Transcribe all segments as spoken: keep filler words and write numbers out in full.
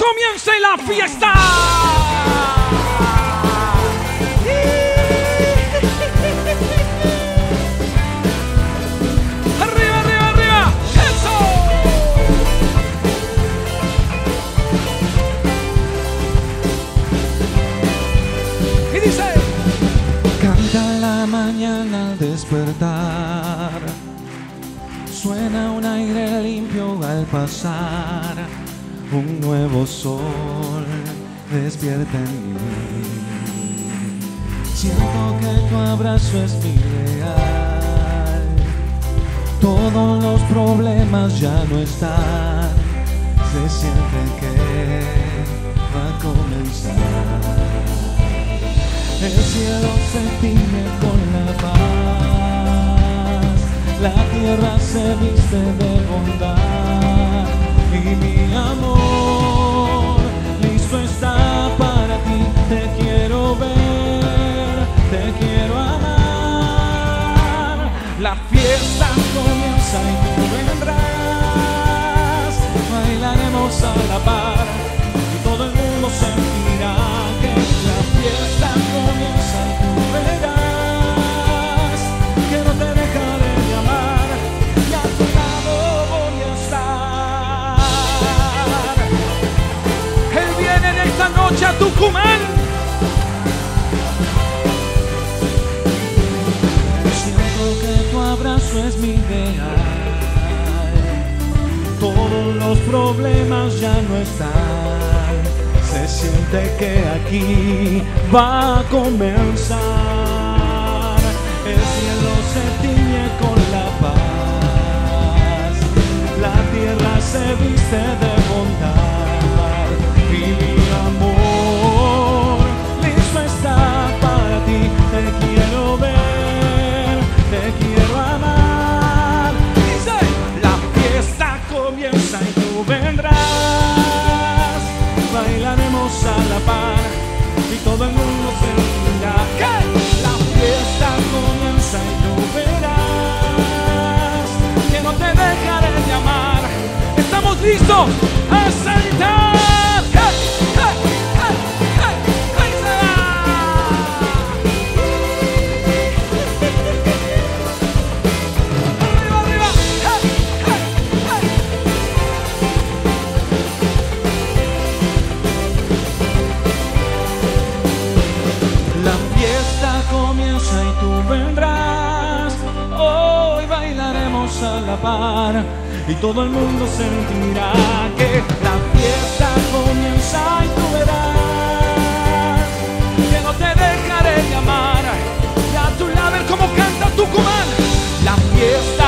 comience la fiesta. Arriba, arriba, arriba. Eso. Y dice: canta la mañana al despertar, suena un aire limpio al pasar, un nuevo sol despierta en mí. Siento que tu abrazo es mi ideal, todos los problemas ya no están, se siente que va a comenzar. El cielo se tiñe con la paz, la tierra se viste de bondad, y mi amor listo está para ti. Te quiero ver, te quiero amar. La fiesta comienza y tú vendrás, bailaremos a la par y todo el mundo sentirá que la fiesta comienza y tú verás que no te dejaré de amar y a tu lado voy a estar. Él viene en esta noche a Tucumán. Siento que tu abrazo es mi ideal, todos los problemas ya no están, se siente que aquí va a comenzar. El cielo se tiñe con la paz, la tierra se viste de bondad, y mi amor listo está para ti. Te quiero ver, te quiero amar. Dice: La fiesta comienza y tú vendrás, bailaremos a la par y todo el mundo sentirá que la fiesta comienza y tú verás que no te dejaré de amar. estamos listos a saltar. ¡Hey, hey, hey, hey! ¡Ahí se va! ¡Arriba, arriba! ¡Hey, hey, hey! La fiesta comienza y tú vendrás, hoy bailaremos a la par y todo el mundo sentirá que la fiesta comienza y tú verás Que no te dejaré de amar. Y a tu lado, ver cómo canta Tucumán. la fiesta.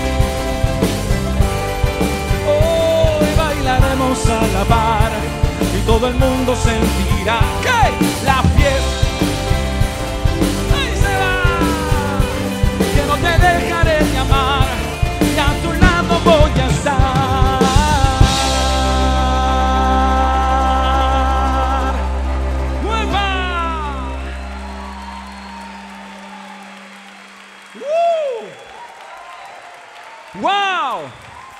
Hoy bailaremos a la par y todo el mundo sentirá que la fiesta. ahí se va. Que no te dejaré de amar y a tu lado voy a estar. ¡Nueva! ¡Uh! ¡Wow!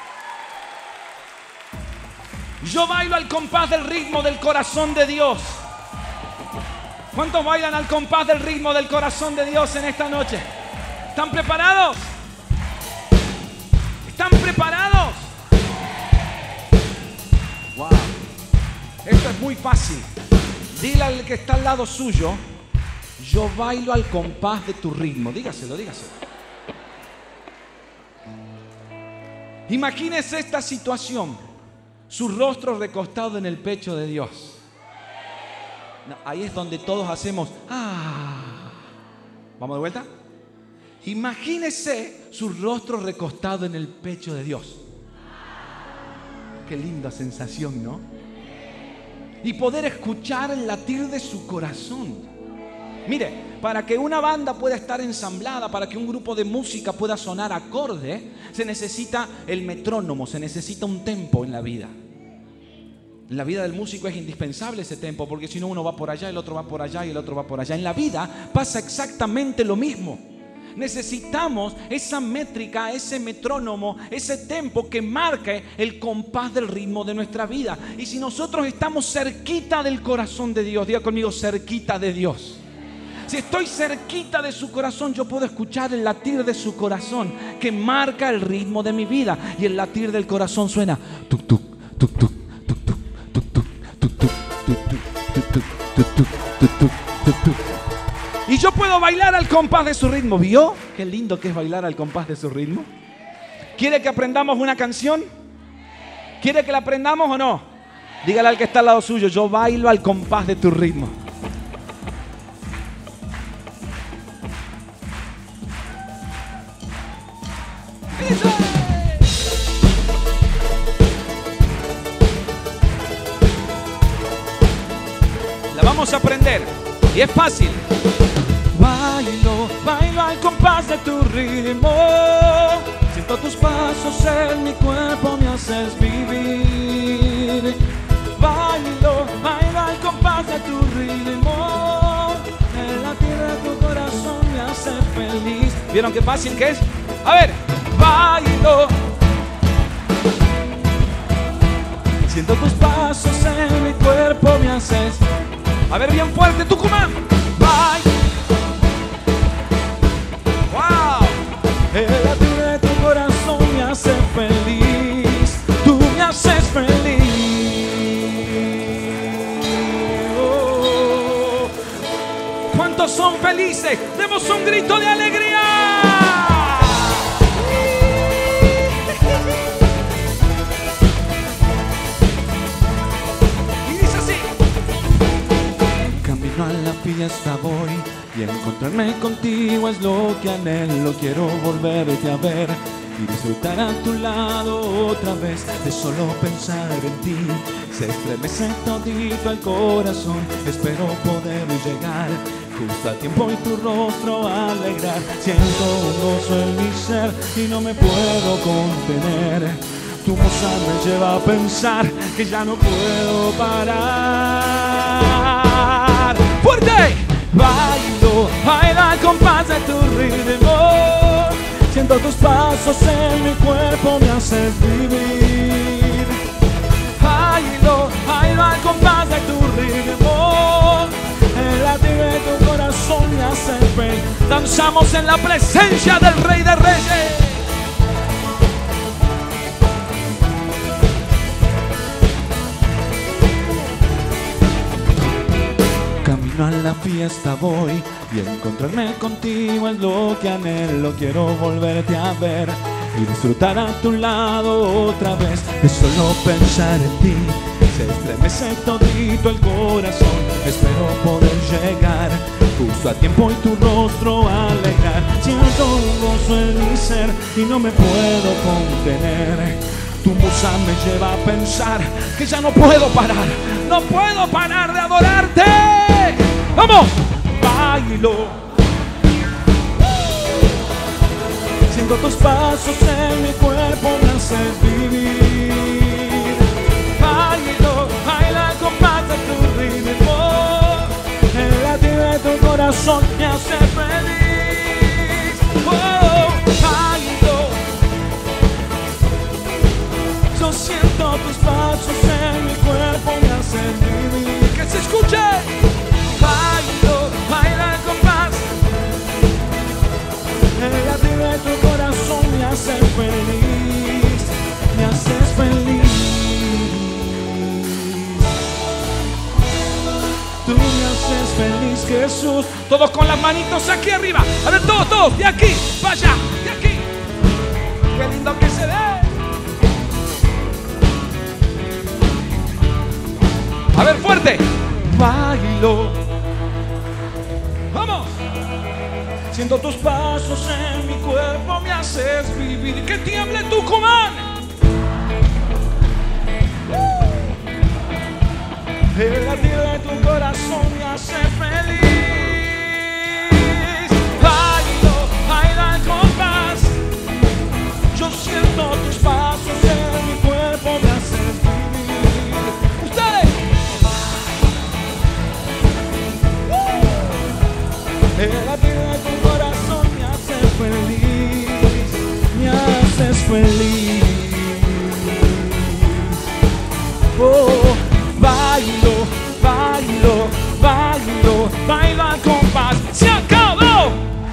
Yo bailo al compás del ritmo del corazón de Dios. ¿Cuántos bailan al compás del ritmo del corazón de Dios en esta noche? ¿Están preparados? ¿Están preparados? Wow. Esto es muy fácil. Dile al que está al lado suyo: yo bailo al compás de tu ritmo. Dígaselo, dígaselo. Imagínese esta situación: su rostro recostado en el pecho de Dios. No, ahí es donde todos hacemos ah. ¿Vamos de vuelta? Imagínese su rostro recostado en el pecho de Dios. Qué linda sensación, ¿no? Y poder escuchar el latir de su corazón. Mire, para que una banda pueda estar ensamblada, para que un grupo de música pueda sonar acorde, se necesita el metrónomo, se necesita un tempo en la vida. En la vida del músico es indispensable ese tempo, porque si no, uno va por allá, el otro va por allá y el otro va por allá. En la vida pasa exactamente lo mismo. necesitamos esa métrica, ese metrónomo, ese tempo que marque el compás del ritmo de nuestra vida. Y si nosotros estamos cerquita del corazón de Dios, diga conmigo, cerquita de Dios. Si estoy cerquita de su corazón, yo puedo escuchar el latir de su corazón que marca el ritmo de mi vida. Y el latir del corazón suena tuk tuk tuk tuk tuk tuk tuk tuk tuk tuk tuk tuk tuk tuk tuk tuk. Y yo puedo bailar al compás de su ritmo. ¿Vio? Qué lindo que es bailar al compás de su ritmo. ¿Quiere que aprendamos una canción? ¿Quiere que la aprendamos o no? Dígale al que está al lado suyo, yo bailo al compás de tu ritmo. La vamos a aprender y es fácil. Bailo, bailo al compás de tu ritmo. Siento tus pasos en mi cuerpo, me haces vivir. Bailo, bailo al compás de tu ritmo. El latir de tu corazón me hace feliz. ¿Vieron qué fácil que es? A ver, bailo. Siento tus pasos en mi cuerpo, me haces. A ver, bien fuerte, Tucumán. Bailo. El latir de tu corazón me hace feliz. Tú me haces feliz. Oh. ¿Cuántos son felices? Demos un grito de alegría. Y dice así. Camino a la fiesta voy. Y encontrarme contigo es lo que anhelo. Quiero volverte a ver y disfrutar a tu lado otra vez. De solo pensar en ti se estremece todito el corazón. Espero poder llegar justo a tiempo y tu rostro alegrar. Siento un gozo en mi ser y no me puedo contener. Tu musa me lleva a pensar que ya no puedo parar. ¡Fuerte! Bailo, bailo al compás de tu ritmo. Siento tus pasos en mi cuerpo, me haces vivir. Bailo, bailo al compás de tu ritmo. El latir de tu corazón me hace feliz. Danzamos en la presencia del Rey de Reyes. Camino a la fiesta voy y encontrarme contigo es lo que anhelo. Quiero volverte a ver y disfrutar a tu lado otra vez. De solo pensar en ti se estremece todito el corazón. Espero poder llegar justo a tiempo y tu rostro alegrar. Siento un gozo en mi ser y no me puedo contener. Tu musa me lleva a pensar que ya no puedo parar. No puedo parar de adorarte. ¡Vamos! Bailo. Siento tus pasos en mi cuerpo, me haces vivir. Bailo, baila al compás de tu ritmo. El latir de tu corazón me hace feliz. Oh, bailo. Yo siento tus pasos en mi cuerpo, me haces vivir. ¡Que se escuche! Bailo, baila al compás. El latir de tu corazón me hace feliz. Me haces feliz. Tú me haces feliz, Jesús. Todos con las manitos aquí arriba. A ver, todos, todos. De aquí, vaya, de aquí. Qué lindo que se ve. A ver, fuerte. Bailo. Vamos. Siento tus pasos en mi cuerpo, me haces vivir. Que tiemble Tucumán. El latir de tu corazón me hace feliz. Bailo, baila al compás. Yo siento tus pasos en mi cuerpo, me haces vivir. Ustedes. El latir de tu corazón me hace feliz. feliz. Oh, bailo, bailo, bailo, bailo al compás. ¡Se acabó!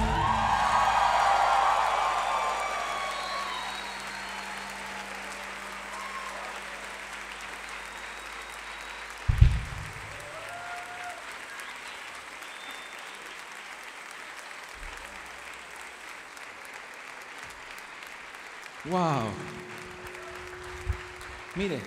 Wow. Mire,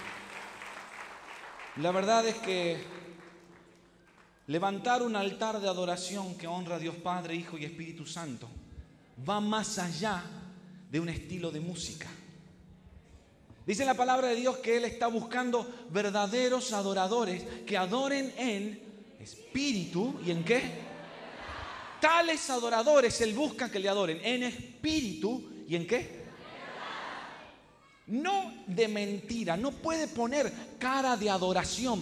la verdad es que levantar un altar de adoración que honra a Dios Padre, Hijo y Espíritu Santo va más allá de un estilo de música. Dice la palabra de Dios que Él está buscando verdaderos adoradores que adoren en espíritu y en qué. Tales adoradores Él busca que le adoren en espíritu y en qué. No de mentira, no puede poner cara de adoración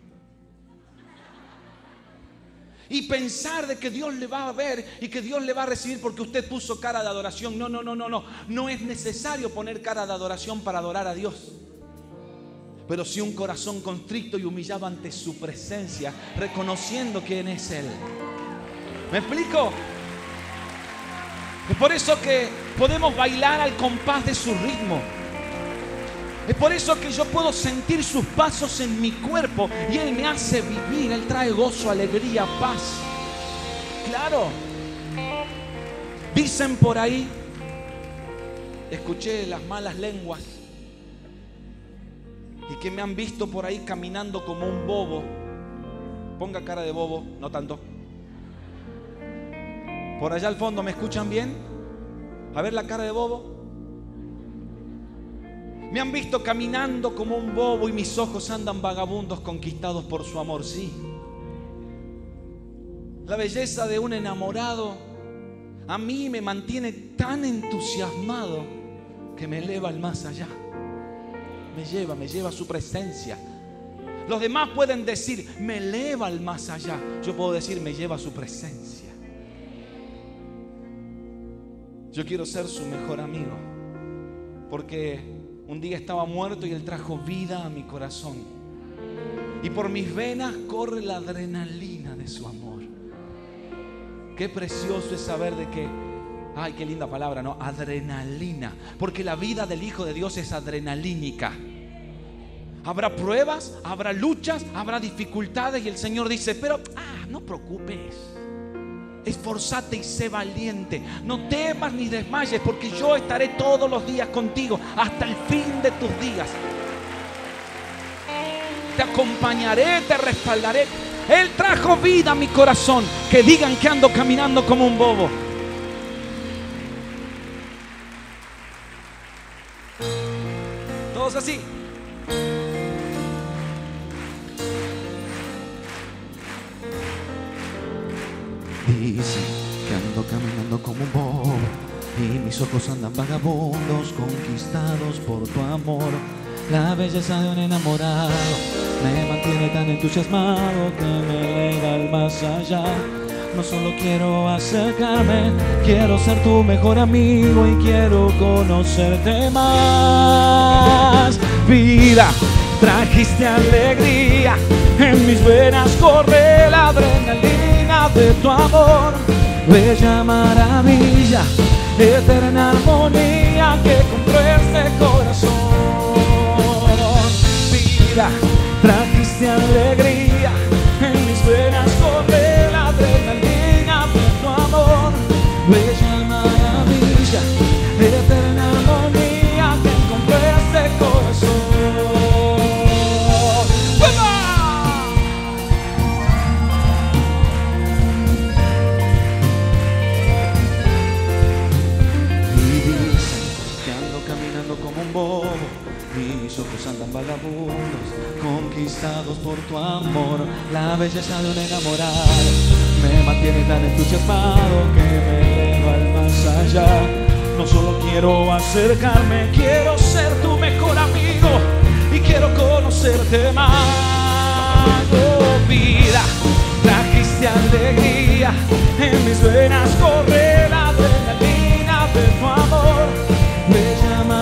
y pensar de que Dios le va a ver y que Dios le va a recibir porque usted puso cara de adoración. No, no, no, no, no. No es necesario poner cara de adoración para adorar a Dios. Pero sí un corazón contrito y humillado ante su presencia, reconociendo quién es Él. ¿Me explico? Es por eso que podemos bailar al compás de su ritmo. Es por eso que yo puedo sentir sus pasos en mi cuerpo y Él me hace vivir. Él trae gozo, alegría, paz. Claro. Dicen por ahí, escuché las malas lenguas y que me han visto por ahí caminando como un bobo. Ponga cara de bobo, no tanto. Por allá al fondo, ¿me escuchan bien? A ver la cara de bobo. Me han visto caminando como un bobo y mis ojos andan vagabundos conquistados por su amor. Sí. La belleza de un enamorado a mí me mantiene tan entusiasmado que me eleva al más allá. Me lleva, me lleva a su presencia. Los demás pueden decir, me eleva al más allá. Yo puedo decir, me lleva a su presencia. Yo quiero ser su mejor amigo, porque un día estaba muerto y Él trajo vida a mi corazón. Y por mis venas corre la adrenalina de su amor. Qué precioso es saber de que, ay, qué linda palabra, ¿no? Adrenalina. Porque la vida del Hijo de Dios es adrenalínica. Habrá pruebas, habrá luchas, habrá dificultades y el Señor dice, pero, ah, no preocupes. Esforzate y sé valiente. No temas ni desmayes, porque yo estaré todos los días contigo hasta el fin de tus días. Te acompañaré, te respaldaré. Él trajo vida a mi corazón. Que digan que ando caminando como un bobo. Todos así. Dicen que ando caminando como un bobo y mis ojos andan vagabundos, conquistados por tu amor. La belleza de un enamorado me mantiene tan entusiasmado que me eleva al más allá. No solo quiero acercarme, quiero ser tu mejor amigo y quiero conocerte más. Vida, trajiste alegría, en mis venas corre la adrenalina de tu amor. Bella maravilla, eterna armonía que compró este corazón. Vida, trajiste alegría, en mis venas corre la adrenalina de tu amor. Bella maravilla, eterna armonía que compró este corazón. Mis ojos andan vagabundos, conquistados por tu amor. La belleza de un enamorado me mantiene tan entusiasmado que me eleva al más allá. No solo quiero acercarme, quiero ser tu mejor amigo y quiero conocerte más. Oh, vida, trajiste alegría, en mis venas corre la adrenalina de tu amor. Me llama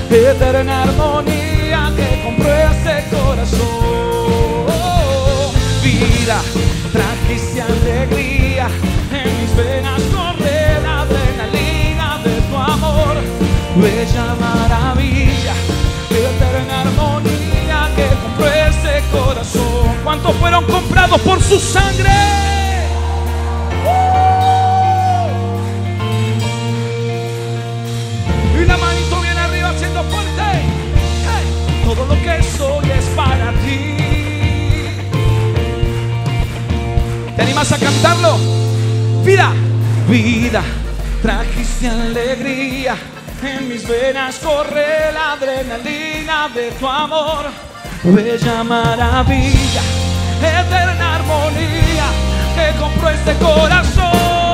eterna armonía que compró este corazón. Vida, trajiste alegría, en mis venas corre la adrenalina de tu amor. Bella maravilla, eterna armonía que compró este corazón. ¿Cuántos fueron comprados por su sangre? Y la manito viene arriba haciendo fuerte. Hey. Todo lo que soy es para ti. ¿Te animas a cantarlo? Vida, vida, trajiste alegría, en mis venas corre la adrenalina de tu amor. Bella maravilla, eterna armonía que compró este corazón.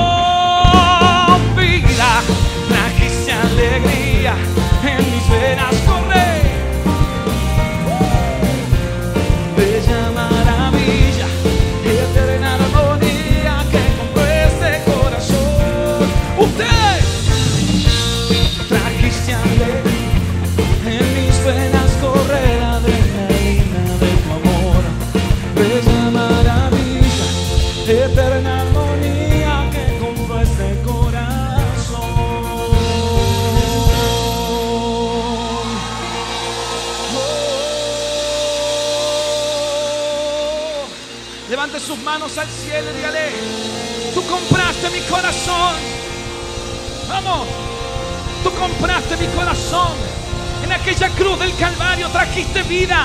Vida, trajiste alegría, en mis venas corre. Bella maravilla, eterna armonía que compró este corazón. Usted trajiste alegría, en mis venas corre la adrenalina de tu amor. Bella maravilla, eterna armonía que compró este corazón. Oh. Levante sus manos al cielo y dígale: tú compraste mi corazón. Vamos. Tú compraste mi corazón. En aquella cruz del Calvario trajiste vida.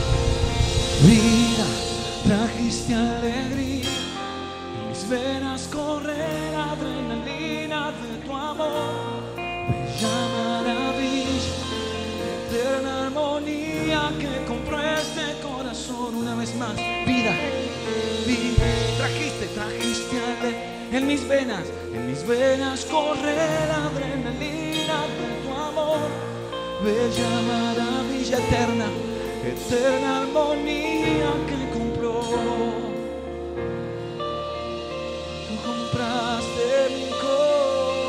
Vida, trajiste alegría. En mis venas corre la adrenalina de tu amor. Bella maravilla, eterna armonía que compró este corazón. Una vez más. Vida, vida, trajiste, trajiste alegría. En mis venas, en mis venas corre la adrenalina de tu amor. Bella maravilla eterna, eterna armonía que compró. Tú compraste mi corazón.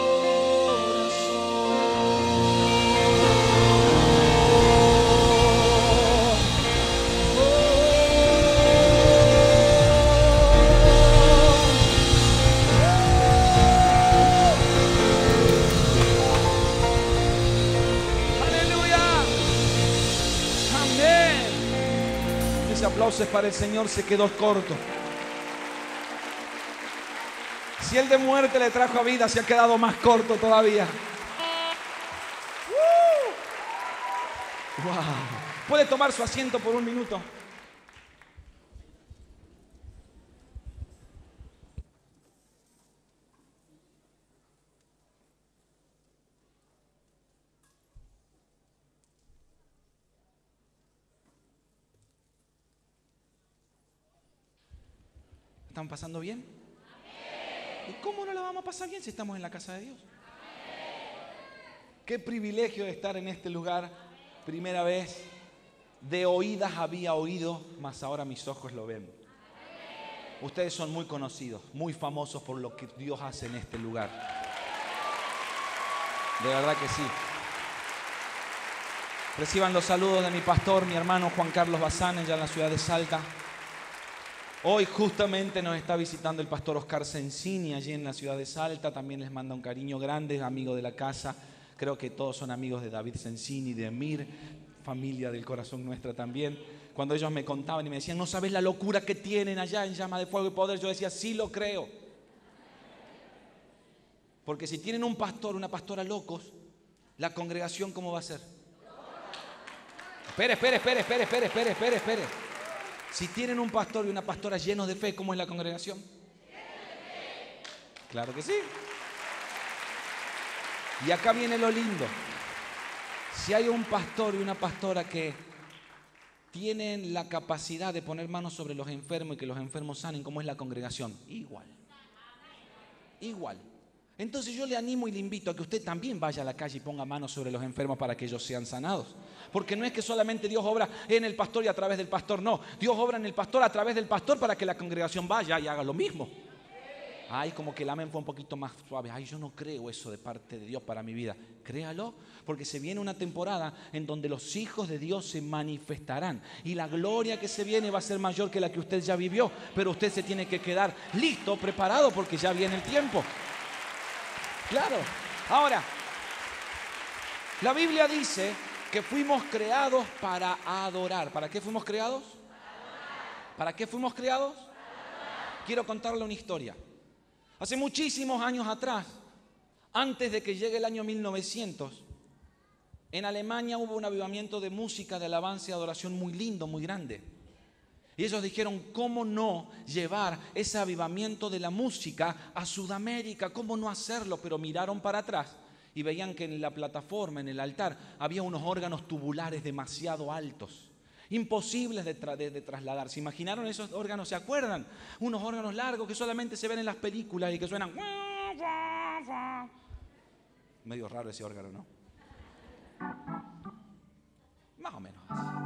Aplausos para el Señor, se quedó corto. Si el de muerte le trajo a vida, se ha quedado más corto todavía. ¡Uh! Wow. ¿Puede tomar su asiento por un minuto? ¿Están pasando bien? Amén. ¿Y cómo no la vamos a pasar bien si estamos en la casa de Dios? Amén. Qué privilegio de estar en este lugar. Primera vez. De oídas había oído, mas ahora mis ojos lo ven. Amén. Ustedes son muy conocidos, muy famosos por lo que Dios hace en este lugar. De verdad que sí. Reciban los saludos de mi pastor, mi hermano Juan Carlos Bazán, allá en la ciudad de Salta. Hoy justamente nos está visitando el pastor Oscar Sensini allí en la ciudad de Salta. También les manda un cariño grande, amigo de la casa. Creo que todos son amigos de David Sensini, de Emir, familia del corazón nuestra también. Cuando ellos me contaban y me decían, no sabes la locura que tienen allá en Llama de Fuego y Poder, yo decía, sí lo creo. Porque si tienen un pastor, una pastora locos, la congregación ¿cómo va a ser? Espere, espere, espere, espere, espere, espere, espere, espere. Si tienen un pastor y una pastora llenos de fe, ¿cómo es la congregación? Claro que sí. Y acá viene lo lindo. Si hay un pastor y una pastora que tienen la capacidad de poner manos sobre los enfermos y que los enfermos sanen, ¿cómo es la congregación? Igual. Igual. Entonces yo le animo y le invito a que usted también vaya a la calle y ponga manos sobre los enfermos para que ellos sean sanados. Porque no es que solamente Dios obra en el pastor y a través del pastor, no. Dios obra en el pastor a través del pastor para que la congregación vaya y haga lo mismo. Ay, como que el amén fue un poquito más suave. Ay, yo no creo eso de parte de Dios para mi vida. Créalo, porque se viene una temporada en donde los hijos de Dios se manifestarán. Y la gloria que se viene va a ser mayor que la que usted ya vivió. Pero usted se tiene que quedar listo, preparado, porque ya viene el tiempo. Claro. Ahora, la Biblia dice que fuimos creados para adorar. ¿Para qué fuimos creados? ¿Para qué fuimos creados? Quiero contarle una historia. Hace muchísimos años atrás, antes de que llegue el año mil novecientos, en Alemania hubo un avivamiento de música, de alabanza y adoración muy lindo, muy grande. Y ellos dijeron, ¿cómo no llevar ese avivamiento de la música a Sudamérica? ¿Cómo no hacerlo? Pero miraron para atrás y veían que en la plataforma, en el altar, había unos órganos tubulares demasiado altos, imposibles de, tra de, de trasladar. ¿Se imaginaron esos órganos? ¿Se acuerdan? Unos órganos largos que solamente se ven en las películas y que suenan... Medio raro ese órgano, ¿no? Más o menos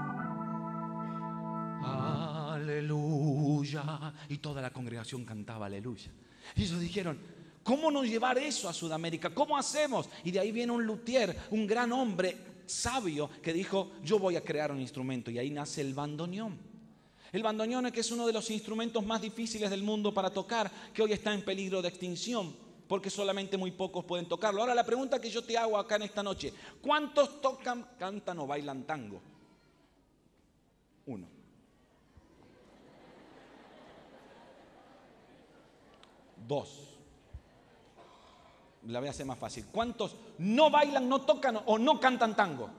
así. Aleluya. Y toda la congregación cantaba aleluya. Y ellos dijeron, ¿cómo no llevar eso a Sudamérica? ¿Cómo hacemos? Y de ahí viene un luthier, un gran hombre sabio que dijo, yo voy a crear un instrumento. Y ahí nace el bandoneón. El bandoneón es que es uno de los instrumentos más difíciles del mundo para tocar, que hoy está en peligro de extinción, porque solamente muy pocos pueden tocarlo. Ahora la pregunta que yo te hago acá en esta noche, ¿cuántos tocan, cantan o bailan tango? Uno. Dos. La voy a hacer más fácil. ¿Cuántos no bailan, no tocan o no cantan tango?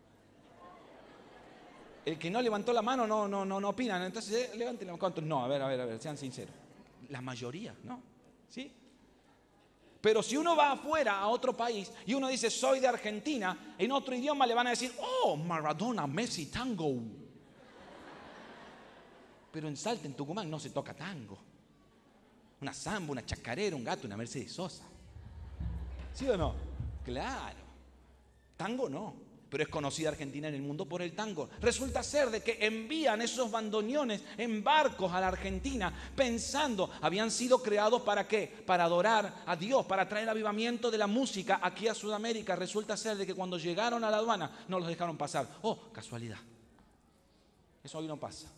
El que no levantó la mano no, no, no, no opinan. Entonces, eh, levanten. ¿Cuántos? No, a ver, a ver, a ver, sean sinceros. La mayoría, ¿no? ¿Sí? Pero si uno va afuera a otro país y uno dice, soy de Argentina, en otro idioma le van a decir, oh, Maradona, Messi, tango. Pero en Salta, en Tucumán, no se toca tango. Una samba, una chacarera, un gato, una Mercedes Sosa. ¿Sí o no? Claro. Tango no, pero es conocida Argentina en el mundo por el tango. Resulta ser de que envían esos bandoneones en barcos a la Argentina pensando, habían sido creados ¿para qué? Para adorar a Dios, para traer avivamiento de la música aquí a Sudamérica. Resulta ser de que cuando llegaron a la aduana no los dejaron pasar. Oh, casualidad. Eso hoy no pasa.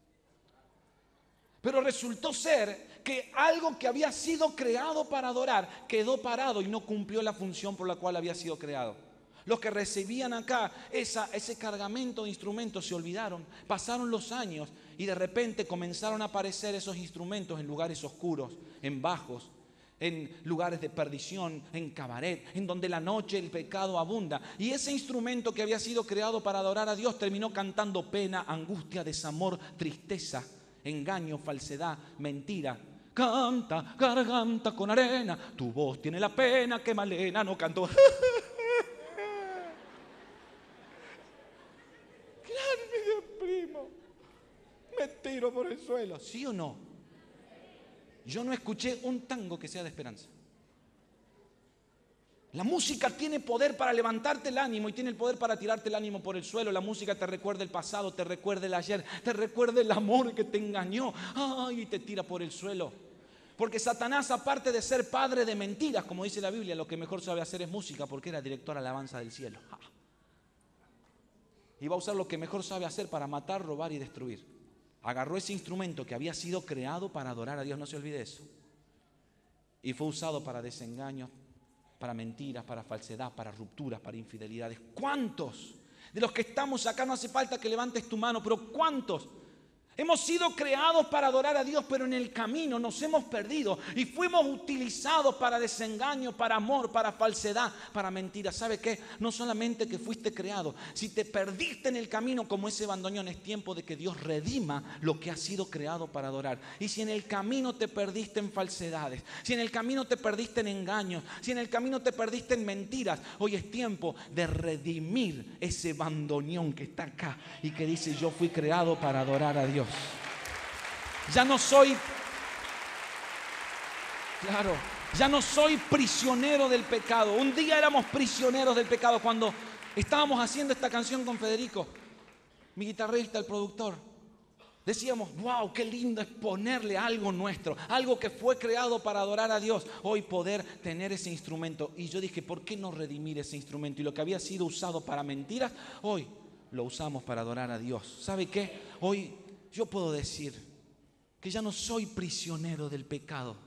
Pero resultó ser que algo que había sido creado para adorar quedó parado y no cumplió la función por la cual había sido creado. Los que recibían acá esa, ese cargamento de instrumentos se olvidaron, pasaron los años y de repente comenzaron a aparecer esos instrumentos en lugares oscuros, en bajos, en lugares de perdición, en cabaret, en donde la noche el pecado abunda. Y ese instrumento que había sido creado para adorar a Dios terminó cantando pena, angustia, desamor, tristeza, engaño, falsedad, mentira. Canta, garganta con arena, tu voz tiene la pena que Malena no cantó. Claro, me deprimo, me tiro por el suelo. ¿Sí o no? Yo no escuché un tango que sea de esperanza. La música tiene poder para levantarte el ánimo y tiene el poder para tirarte el ánimo por el suelo. La música te recuerda el pasado, te recuerda el ayer, te recuerda el amor que te engañó. Ay, y te tira por el suelo. Porque Satanás, aparte de ser padre de mentiras, como dice la Biblia, lo que mejor sabe hacer es música, porque era director de alabanza del cielo. Y va a usar lo que mejor sabe hacer para matar, robar y destruir. Agarró ese instrumento que había sido creado para adorar a Dios, no se olvide eso. Y fue usado para desengaños, para mentiras, para falsedad, para rupturas, para infidelidades. ¿Cuántos de los que estamos acá, no hace falta que levantes tu mano, pero cuántos hemos sido creados para adorar a Dios, pero en el camino nos hemos perdido y fuimos utilizados para desengaño, para amor, para falsedad, para mentira? ¿Sabe qué? No solamente que fuiste creado, si te perdiste en el camino como ese bandoneón, es tiempo de que Dios redima lo que ha sido creado para adorar. Y si en el camino te perdiste en falsedades, si en el camino te perdiste en engaños, si en el camino te perdiste en mentiras, hoy es tiempo de redimir ese bandoneón que está acá y que dice, yo fui creado para adorar a Dios. Ya no soy, claro, ya no soy prisionero del pecado. Un día éramos prisioneros del pecado cuando estábamos haciendo esta canción con Federico, mi guitarrista, el productor. Decíamos, wow, qué lindo es ponerle algo nuestro, algo que fue creado para adorar a Dios. Hoy poder tener ese instrumento. Y yo dije, ¿por qué no redimir ese instrumento? Y lo que había sido usado para mentiras, hoy lo usamos para adorar a Dios. ¿Sabe qué? Hoy yo puedo decir que ya no soy prisionero del pecado.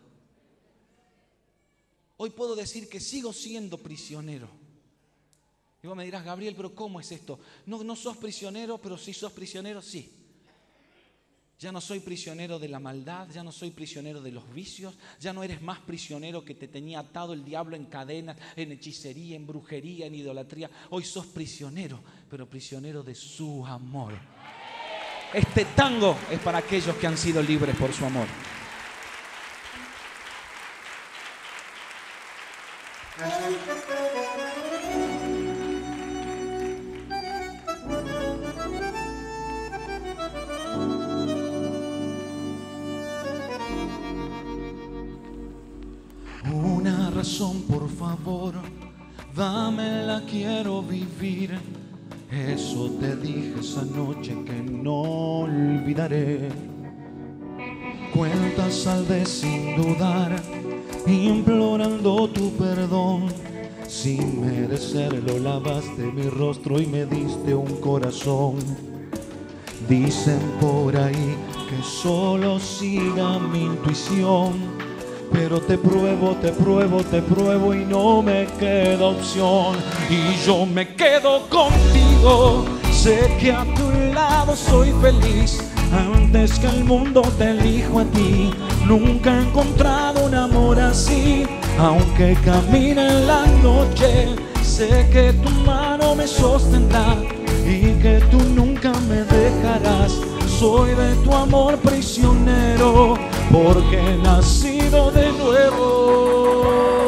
Hoy puedo decir que sigo siendo prisionero. Y vos me dirás, Gabriel, pero ¿cómo es esto? No, no sos prisionero, pero sí sos prisionero, sí. Ya no soy prisionero de la maldad, ya no soy prisionero de los vicios, ya no eres más prisionero que te tenía atado el diablo en cadenas, en hechicería, en brujería, en idolatría. Hoy sos prisionero, pero prisionero de su amor. Este tango es para aquellos que han sido libres por su amor. Una razón, por favor, dámela, quiero vivir. Eso te dije esa noche que no olvidaré. Cuentas al de sin dudar, implorando tu perdón. Sin merecerlo lavaste mi rostro y me diste un corazón. Dicen por ahí que solo siga mi intuición, pero te pruebo, te pruebo, te pruebo y no me queda opción. Y yo me quedo contigo, sé que a tu lado soy feliz. Antes que el mundo te elijo a ti. Nunca he encontrado un amor así. Aunque camine en la noche, sé que tu mano me sostendrá y que tú nunca me dejarás. Soy de tu amor prisionero, porque he nacido de nuevo.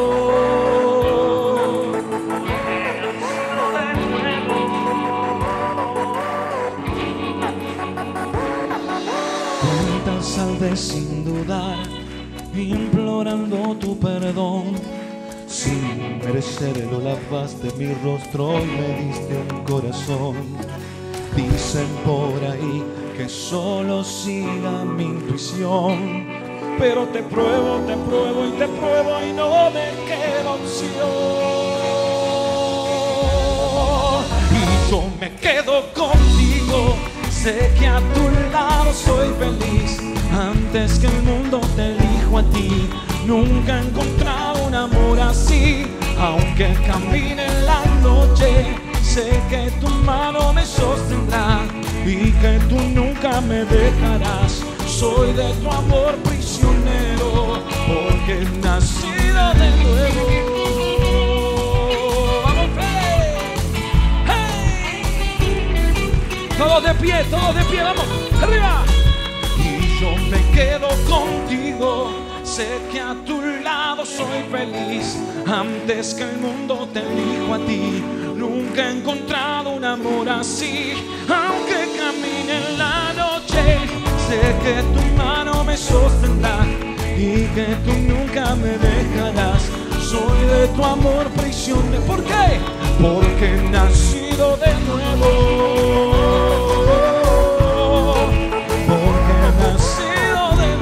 Cuentas al de sin dudar, implorando tu perdón. Sin merecerlo lavaste mi rostro y me diste un corazón. Dicen por ahí que solo siga mi intuición, pero te pruebo, te pruebo y te pruebo y no me queda opción. Y yo me quedo contigo, sé que a tu lado soy feliz. Antes que el mundo te elijo a ti. Nunca he encontrado un amor así. Aunque camine en la noche, sé que tu mano me sostendrá y que tú nunca me dejarás. Soy de tu amor prisionero, porque he nacido de nuevo. ¡Vamos, Fede! ¡Hey! Todos de pie, todos de pie, vamos, arriba. Y yo me quedo contigo, sé que a tu lado soy feliz. Antes que el mundo te elijo a ti. Nunca he encontrado un amor así. Aunque camine en la noche, sé que tu mano me sostendrá y que tú nunca me dejarás. Soy de tu amor prisionero. ¿Por qué? Porque he nacido de nuevo. Porque he nacido de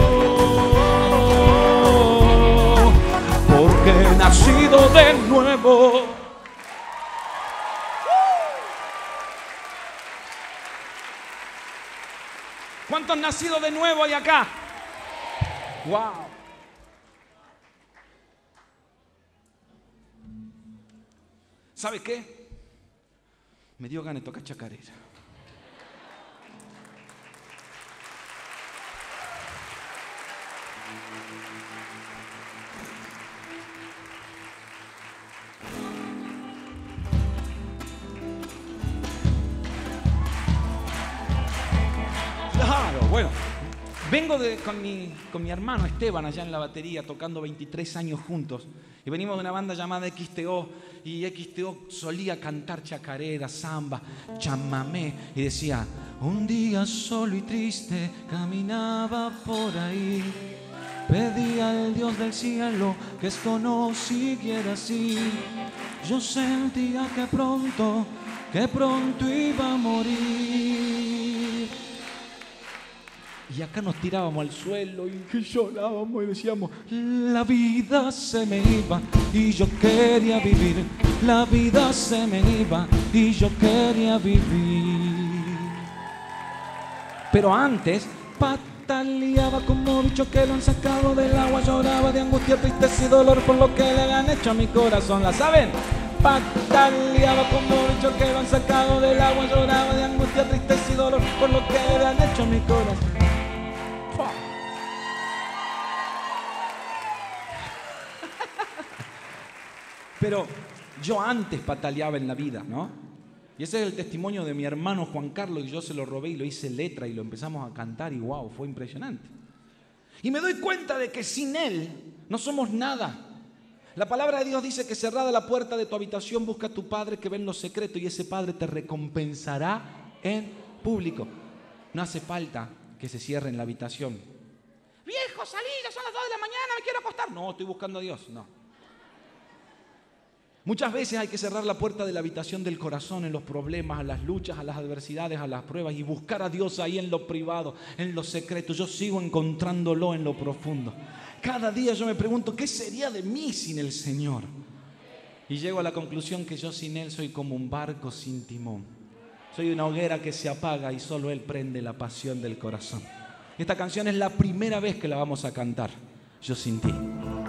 nuevo. Porque he nacido de nuevo. ¿Cuántos han nacido de nuevo hay acá? Wow. ¿Sabe qué? Me dio ganas de tocar chacarera. Claro, bueno. Vengo de, con, mi, con mi hermano Esteban allá en la batería, tocando veintitrés años juntos. Y venimos de una banda llamada X T O. Y X T O solía cantar chacarera, samba, chamamé. Y decía, un día solo y triste caminaba por ahí. Pedía al Dios del cielo que esto no siguiera así. Yo sentía que pronto, que pronto iba a morir. Y acá nos tirábamos al suelo y llorábamos y decíamos, la vida se me iba y yo quería vivir. La vida se me iba y yo quería vivir. Pero antes pataleaba como bicho que lo han sacado del agua. Lloraba de angustia, tristeza y dolor por lo que le han hecho a mi corazón. ¿La saben? Pataleaba como bicho que lo han sacado del agua. Lloraba de angustia, tristeza y dolor por lo que le han hecho a mi corazón. Pero yo antes pataleaba en la vida, ¿no? Y ese es el testimonio de mi hermano Juan Carlos, y yo se lo robé y lo hice letra y lo empezamos a cantar y wow, fue impresionante. Y me doy cuenta de que sin Él no somos nada. La palabra de Dios dice que cerrada la puerta de tu habitación busca a tu Padre que ve en lo secreto y ese Padre te recompensará en público. No hace falta que se cierre en la habitación. Viejo, salí, ya son las dos de la mañana, me quiero acostar. No, estoy buscando a Dios, no. Muchas veces hay que cerrar la puerta de la habitación del corazón en los problemas, a las luchas, a las adversidades, a las pruebas y buscar a Dios ahí en lo privado, en lo secreto. Yo sigo encontrándolo en lo profundo. Cada día yo me pregunto, ¿qué sería de mí sin el Señor? Y llego a la conclusión que yo sin Él soy como un barco sin timón. Soy una hoguera que se apaga y solo Él prende la pasión del corazón. Esta canción es la primera vez que la vamos a cantar. Yo sin ti.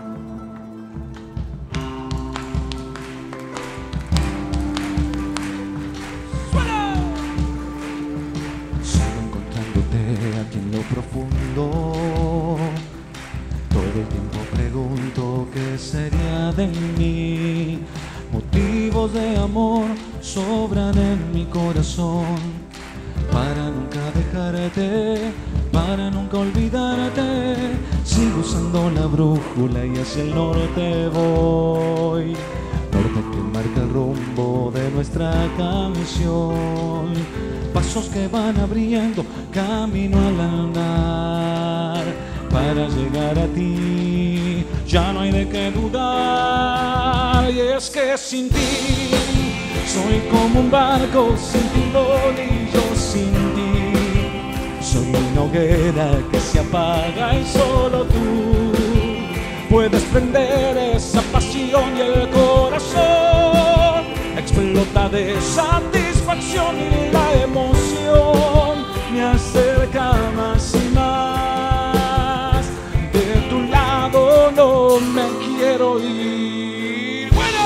Aquí en lo profundo, todo el tiempo pregunto qué sería de mí. Motivos de amor sobran en mi corazón para nunca dejarte, para nunca olvidarte. Sigo usando la brújula y hacia el norte voy, norte que marca el rumbo de nuestra canción. Pasos que van abriendo camino al andar para llegar a ti. Ya no hay de qué dudar. Y es que sin ti soy como un barco sin timón y yo sin ti soy una hoguera que se apaga y solo tú puedes prender esa pasión y el corazón explota de satisfacción y la emoción me acerca más y más. De tu lado no me quiero ir. ¡Bueno!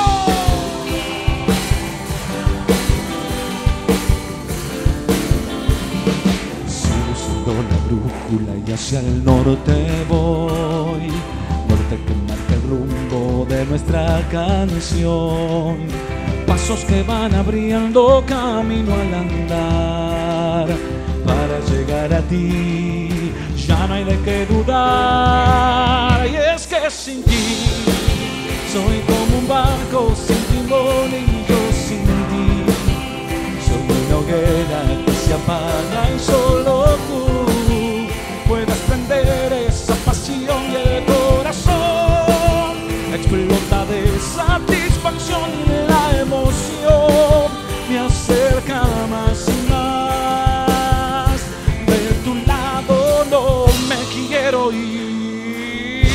Sigo usando la brújula y hacia el norte voy, norte que marca el rumbo de nuestra canción. Pasos que van abriendo camino al andar para llegar a ti. Ya no hay de qué dudar. Y es que sin ti soy como un barco sin timón y yo sin ti soy una hoguera que se apaga y solo tú puedes prender esa pasión y el corazón explota de satisfacción y la emoción me acerca más y más. De tu lado no me quiero ir.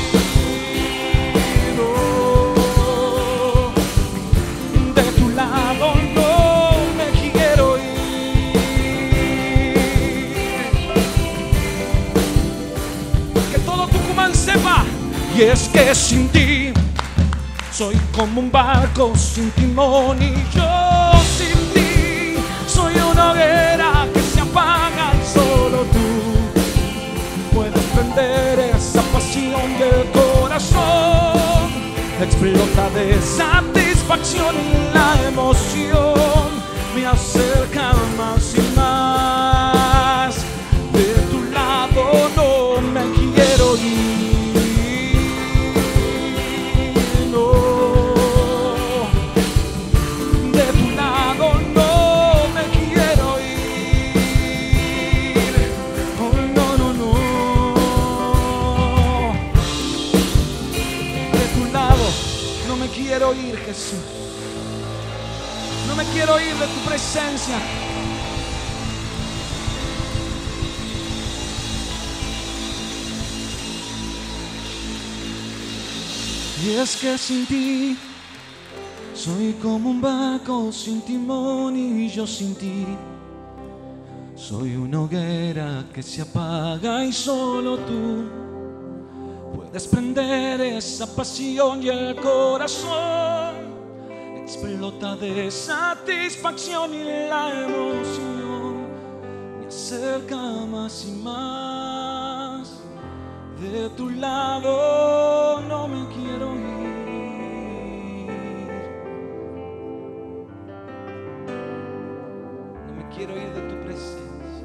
No. De tu lado no me quiero ir. Que todo Tucumán sepa. Y es que sin ti soy como un barco sin timón y yo sin ti soy una hoguera que se apaga y solo tú puedes prender esa pasión del corazón. Explota de satisfacción y la emoción me acerca más y más. De tu lado no me quiero ir. Quiero ir, Jesús. No me quiero ir de tu presencia. Y es que sin ti soy como un barco sin timón, y yo sin ti soy una hoguera que se apaga, y solo tú puedes prender esa pasión, y el corazón explota de satisfacción, y la emoción me acerca más y más. De tu lado no me quiero ir. No me quiero ir de tu presencia.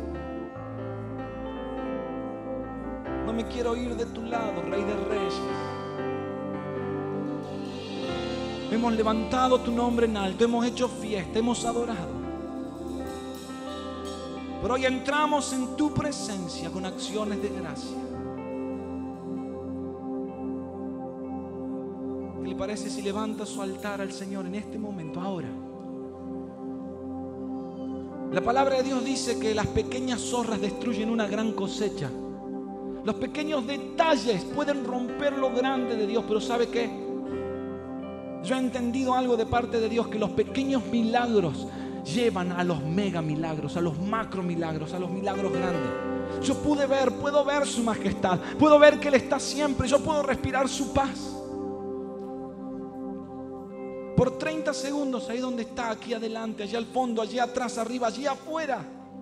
No me quiero ir de tu lado, Rey de Reyes. Hemos levantado tu nombre en alto, hemos hecho fiesta, hemos adorado. Pero hoy entramos en tu presencia con acciones de gracia. ¿Qué le parece si levanta su altar al Señor en este momento, ahora? La palabra de Dios dice que las pequeñas zorras destruyen una gran cosecha. Los pequeños detalles pueden romper lo grande de Dios, pero ¿sabe qué? Yo he entendido algo de parte de Dios, que los pequeños milagros llevan a los mega milagros, a los macro milagros, a los milagros grandes. Yo pude ver, puedo ver su majestad, puedo ver que Él está siempre, yo puedo respirar su paz. Por treinta segundos, ahí donde está, aquí adelante, allá al fondo, allá atrás, arriba, allí afuera,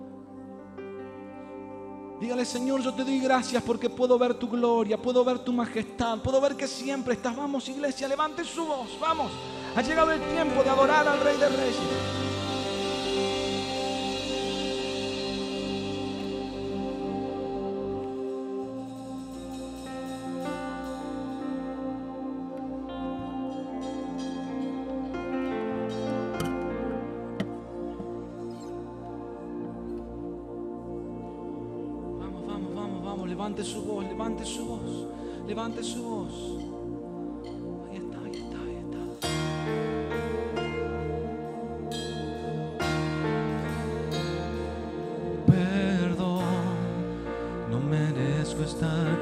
dígale: Señor, yo te doy gracias porque puedo ver tu gloria, puedo ver tu majestad, puedo ver que siempre estás. Vamos, iglesia, levante su voz, vamos. Ha llegado el tiempo de adorar al Rey de Reyes. Levante su voz, levante su voz, levante su voz. Ahí está, ahí está, ahí está. Perdón, no merezco estar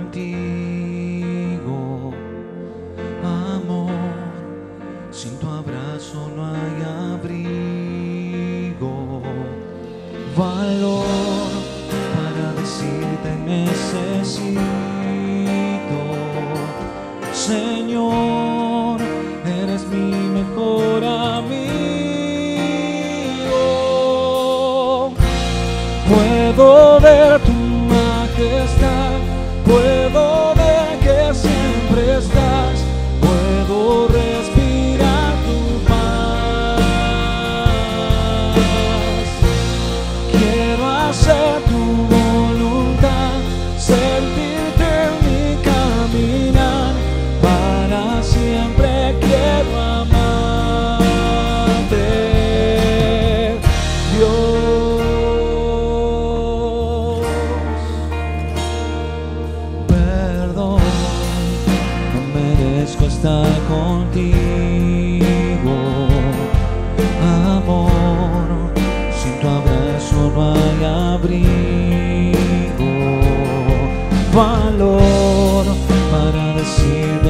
contigo. Amor, sin tu abrazo no hay abrigo. Valor para decirte necesito. Señor, eres mi mejor amigo. Puedo ver tu majestad, puedo ver que siempre estás, puedo respirar tu paz. Quiero hacer tu voluntad, sentirte en mi caminar, para siempre quiero amarte, Dios. Perdón, no merezco estar contigo. Amor, sin tu abrazo no hay abrigo. Valor para decirte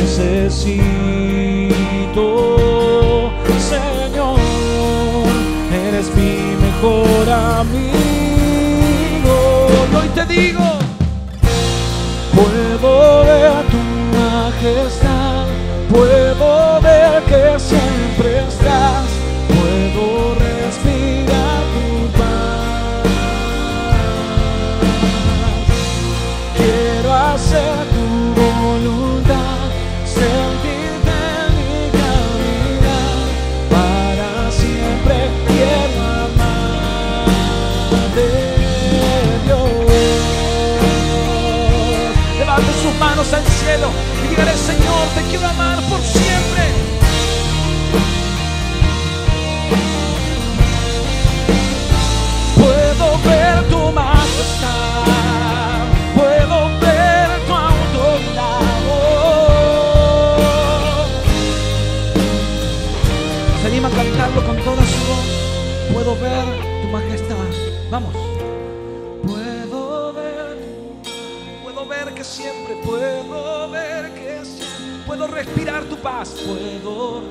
necesito. Señor, eres mi mejor amigo. Y hoy te digo: puedo ver tu majestad, puedo ver que siempre estás, puedo respirar tu paz. Quiero hacer tu voluntad, sentirte en mi caminar, para siempre quiero amarte, Dios. Levante sus manos al cielo y dígale: Señor, te quiero amar por siempre. Puedo ver tu majestad, puedo ver tu autoridad. ¿Se anima a cantarlo con toda su voz? Puedo ver tu majestad. Vamos. Puedo ver, puedo ver que siempre, puedo ver que siempre Puedo respirar tu paz. Puedo.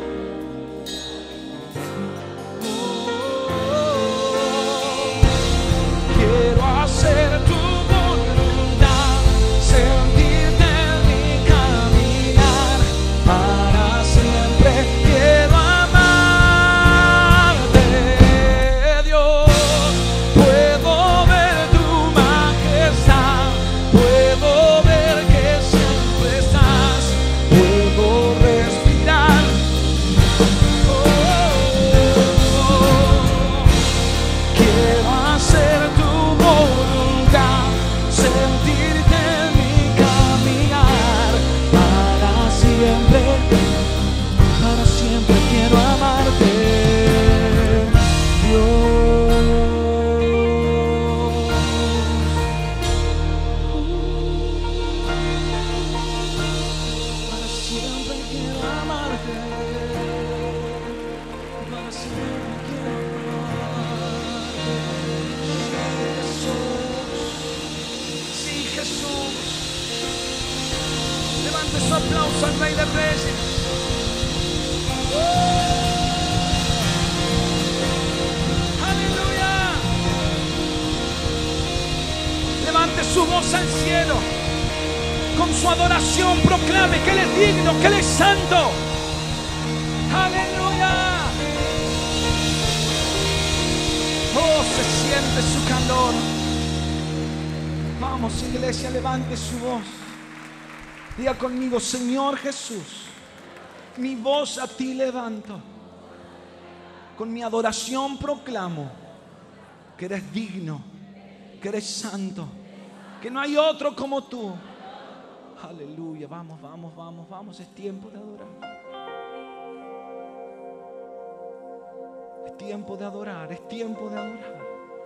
Quiero hacer tu voluntad, sentirte en mi caminar. Para siempre quiero amarte, Dios. Puedo ver tu majestad, puedo ver que siempre estás, puedo respirar. Oh, oh, oh. Quiero hacer tu voluntad, sentirte en mi caminar. Para siempre, para siempre quiero amarte, Dios. Para siempre quiero amarte, para siempre quiero amarte. Jesús, Sí, Jesús. Levante su aplauso al Rey de Reyes. Aleluya. Levante su voz al cielo. Con su adoración proclame que Él es digno, que Él es santo. Aleluya. Oh, se siente su calor. Vamos, iglesia, levante su voz. Diga conmigo: Señor Jesús, mi voz a ti levanto. Con mi adoración proclamo que eres digno, que eres santo, que no hay otro como tú. Aleluya. Vamos, vamos, vamos, vamos. Es tiempo de adorar. Es tiempo de adorar. Es tiempo de adorar.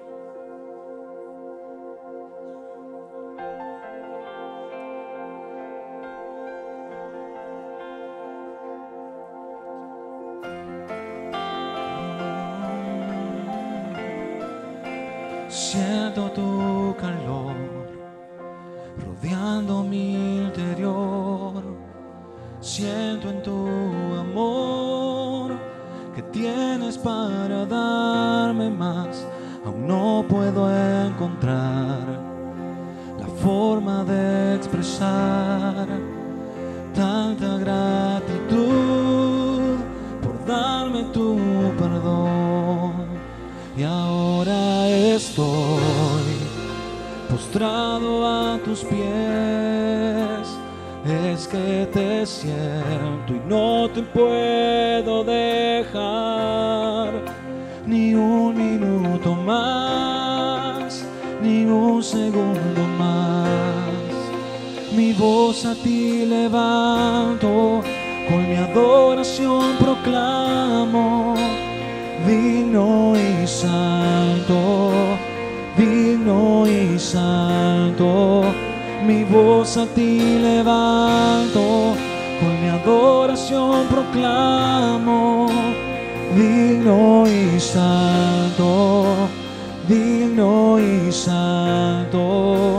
siento tu calor rodeando mi interior. Siento en tu amor que tienes para darme más. Aún no puedo encontrar la forma de expresar tanta gratitud por darme tu perdón. Y ahora estoy postrado a tus pies. Es que te siento y no te puedo dejar ni un minuto más, ni un segundo más. Mi voz a ti levanto, con mi adoración proclamo: digno y santo, digno y santo. Mi voz a ti levanto, con mi adoración proclamo: digno y santo, digno y santo,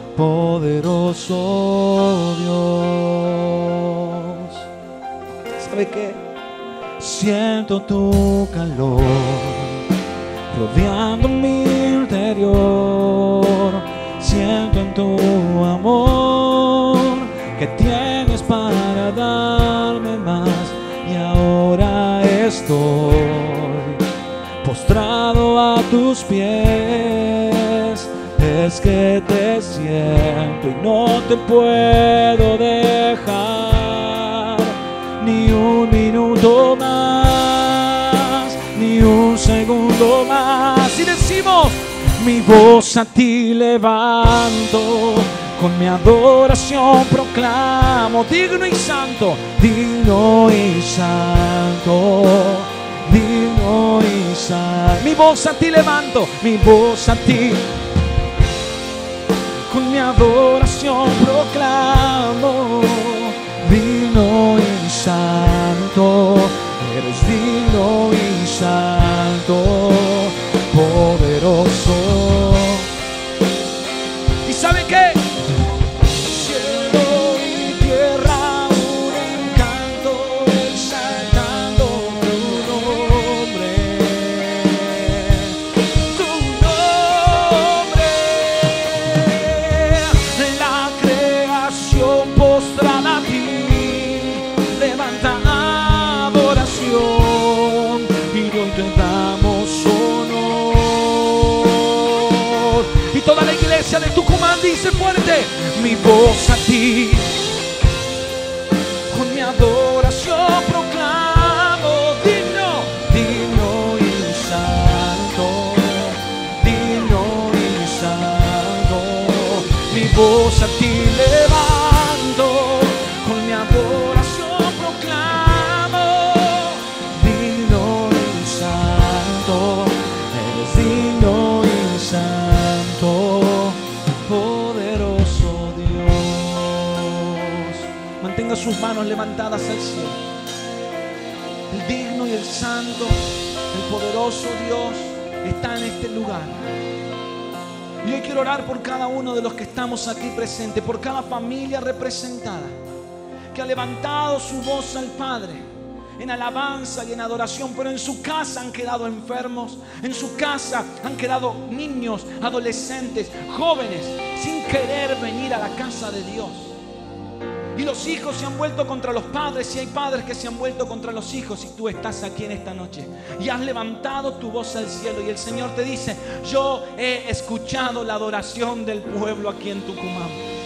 poderoso Dios. ¿Sabe qué? Siento tu calor rodeando mi interior. Siento en tu amor que tienes para darme más. Y ahora estoy postrado a tus pies. Es que te siento y no te puedo dejar ni un minuto más, ni un segundo más. Y decimos: mi voz a ti levanto, con mi adoración proclamo: digno y santo, digno y santo, digno y santo. Mi voz a ti levanto, mi voz a ti, con mi adoración proclamo: digno y santo, eres digno y santo, poderoso. ¿Y saben qué? Cielo y tierra unen dice fuerte: mi voz a ti, con mi adoración proclamo, digno, digno y santo, digno y santo. Mi voz a ti levanto, con mi adoración proclamo, digno y santo, eres digno y santo, poderoso Dios. Mantenga sus manos levantadas al cielo. El digno y el santo, el poderoso Dios está en este lugar. Y hoy quiero orar por cada uno de los que estamos aquí presentes, por cada familia representada que ha levantado su voz al Padre en alabanza y en adoración, pero en su casa han quedado enfermos, en su casa han quedado niños, adolescentes, jóvenes, sin querer venir a la casa de Dios. Y los hijos se han vuelto contra los padres, y hay padres que se han vuelto contra los hijos. Y tú estás aquí en esta noche y has levantado tu voz al cielo, y el Señor te dice: yo he escuchado la adoración del pueblo aquí en Tucumán.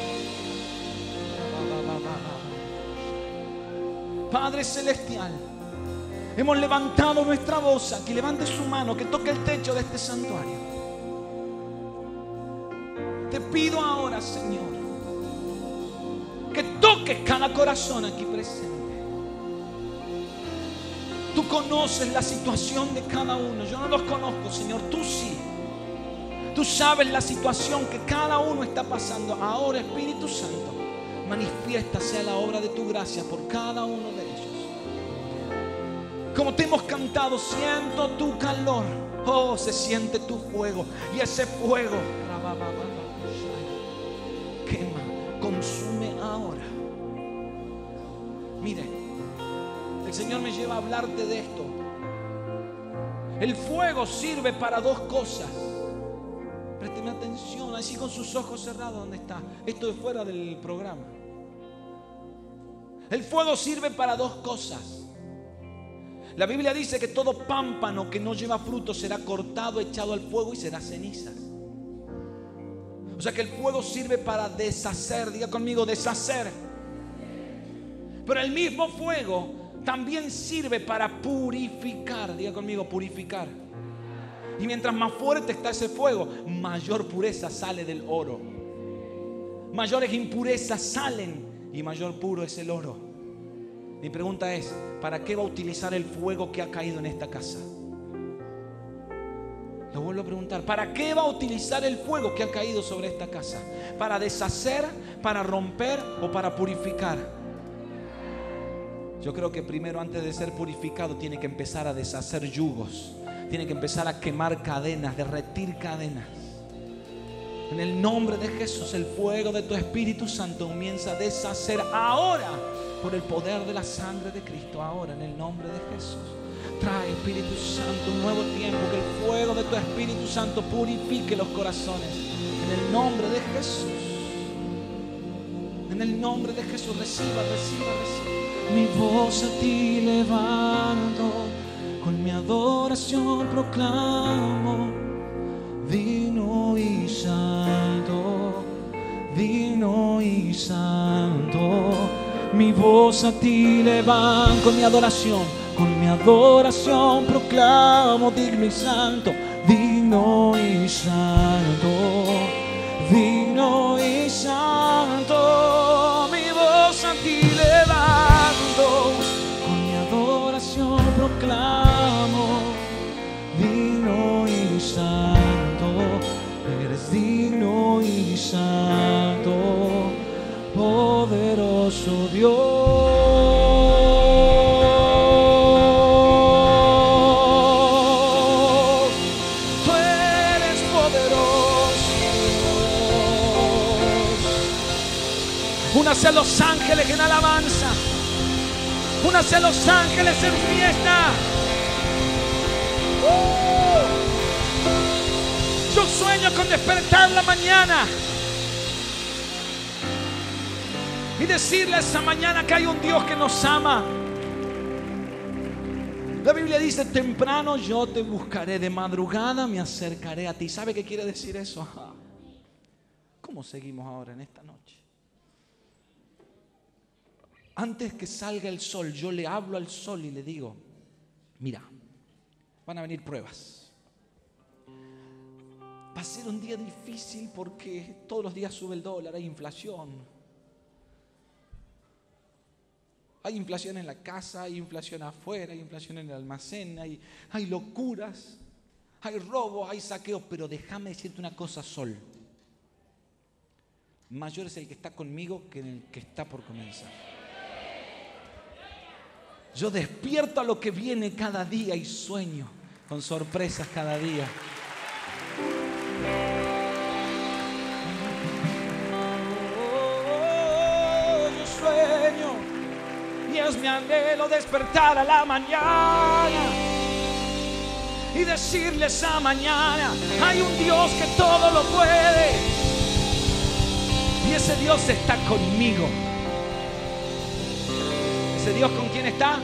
Padre celestial, hemos levantado nuestra voz aquí. Levante su mano, que toque el techo de este santuario. Te pido ahora, Señor, que toques cada corazón aquí presente. Tú conoces la situación de cada uno. Yo no los conozco, Señor, tú sí. Tú sabes la situación que cada uno está pasando. Ahora, Espíritu Santo, manifiesta sea la obra de tu gracia por cada uno de ellos. Como te hemos cantado, siento tu calor. Oh, se siente tu fuego. Y ese fuego quema, consume ahora. Mire, el Señor me lleva a hablarte de esto. El fuego sirve para dos cosas. Présteme atención, así con sus ojos cerrados. ¿Dónde está? Esto es fuera del programa. El fuego sirve para dos cosas. La Biblia dice que todo pámpano que no lleva fruto será cortado, echado al fuego y será cenizas. O sea que el fuego sirve para deshacer. Diga conmigo, deshacer. Pero el mismo fuego también sirve para purificar. Diga conmigo, purificar. Y mientras más fuerte está ese fuego, mayor pureza sale del oro. Mayores impurezas salen y mayor puro es el oro. Mi pregunta es: ¿para qué va a utilizar el fuego que ha caído en esta casa? Lo vuelvo a preguntar: ¿para qué va a utilizar el fuego que ha caído sobre esta casa? ¿Para deshacer, para romper o para purificar? Yo creo que primero, antes de ser purificado, tiene que empezar a deshacer yugos. Tiene que empezar a quemar cadenas, derretir cadenas. En el nombre de Jesús, el fuego de tu Espíritu Santo comienza a deshacer ahora, por el poder de la sangre de Cristo. Ahora, en el nombre de Jesús, trae, Espíritu Santo, un nuevo tiempo. Que el fuego de tu Espíritu Santo purifique los corazones. En el nombre de Jesús. En el nombre de Jesús, reciba, reciba, reciba. Mi voz a ti levanto, con mi adoración proclamo, digno y santo, digno y santo. Mi voz a ti levanto, con mi adoración, con mi adoración proclamo, digno y santo, digno y santo, digno y santo. Mi voz a ti levanto, con mi adoración proclamo, digno y santo, eres digno y santo, poderoso Dios. Tú eres poderoso Dios. Únase a los ángeles en alabanza. Únase a los ángeles en fiesta. Uh. Yo sueño con despertar la mañana y decirle esa mañana que hay un Dios que nos ama. La Biblia dice: temprano yo te buscaré, de madrugada me acercaré a ti. ¿Sabe qué quiere decir eso? ¿Cómo seguimos ahora en esta noche? Antes que salga el sol, yo le hablo al sol y le digo, mira, van a venir pruebas. Va a ser un día difícil porque todos los días sube el dólar, hay inflación. Hay inflación en la casa, hay inflación afuera, hay inflación en el almacén, hay, hay locuras, hay robos, hay saqueos. Pero déjame decirte una cosa, Sol. Mayor es el que está conmigo que el que está por comenzar. Yo despierto a lo que viene cada día y sueño con sorpresas cada día. Oh, yo sueño y es mi anhelo despertar a la mañana y decirle esa mañana, hay un Dios que todo lo puede y ese Dios está conmigo. ¿Ese Dios con quién está?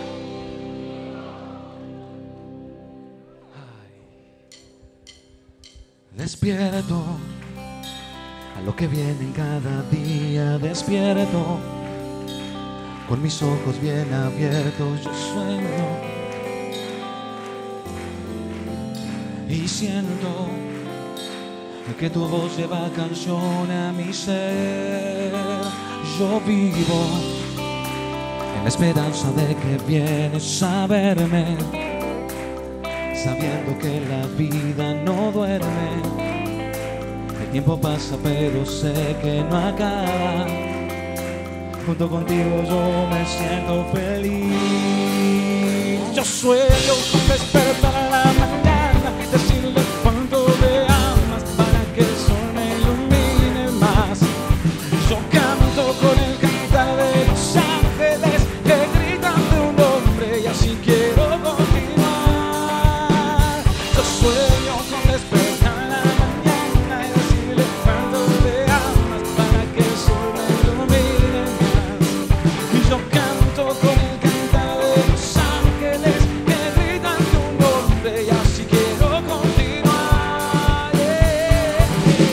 Ay. Despierto a lo que viene cada día, despierto con mis ojos bien abiertos, yo sueño y siento que tu voz lleva canción a mi ser. Yo vivo en la esperanza de que vienes a verme, sabiendo que la vida no duerme. El tiempo pasa pero sé que no acaba. Junto contigo yo me siento feliz. Yo sueño con despertar a la mañana, decirle cuánto me amas para que el sol me ilumine más. Yo canto con el cantar de los ángeles que gritan tu nombre y así quiero continuar. Yo sueño con despertar a la mañana y decirle cuánto me amas para que el sol me ilumine más. Y yo canto con el cantar de los ángeles que gritan tu nombre y así quiero continuar. Yeah.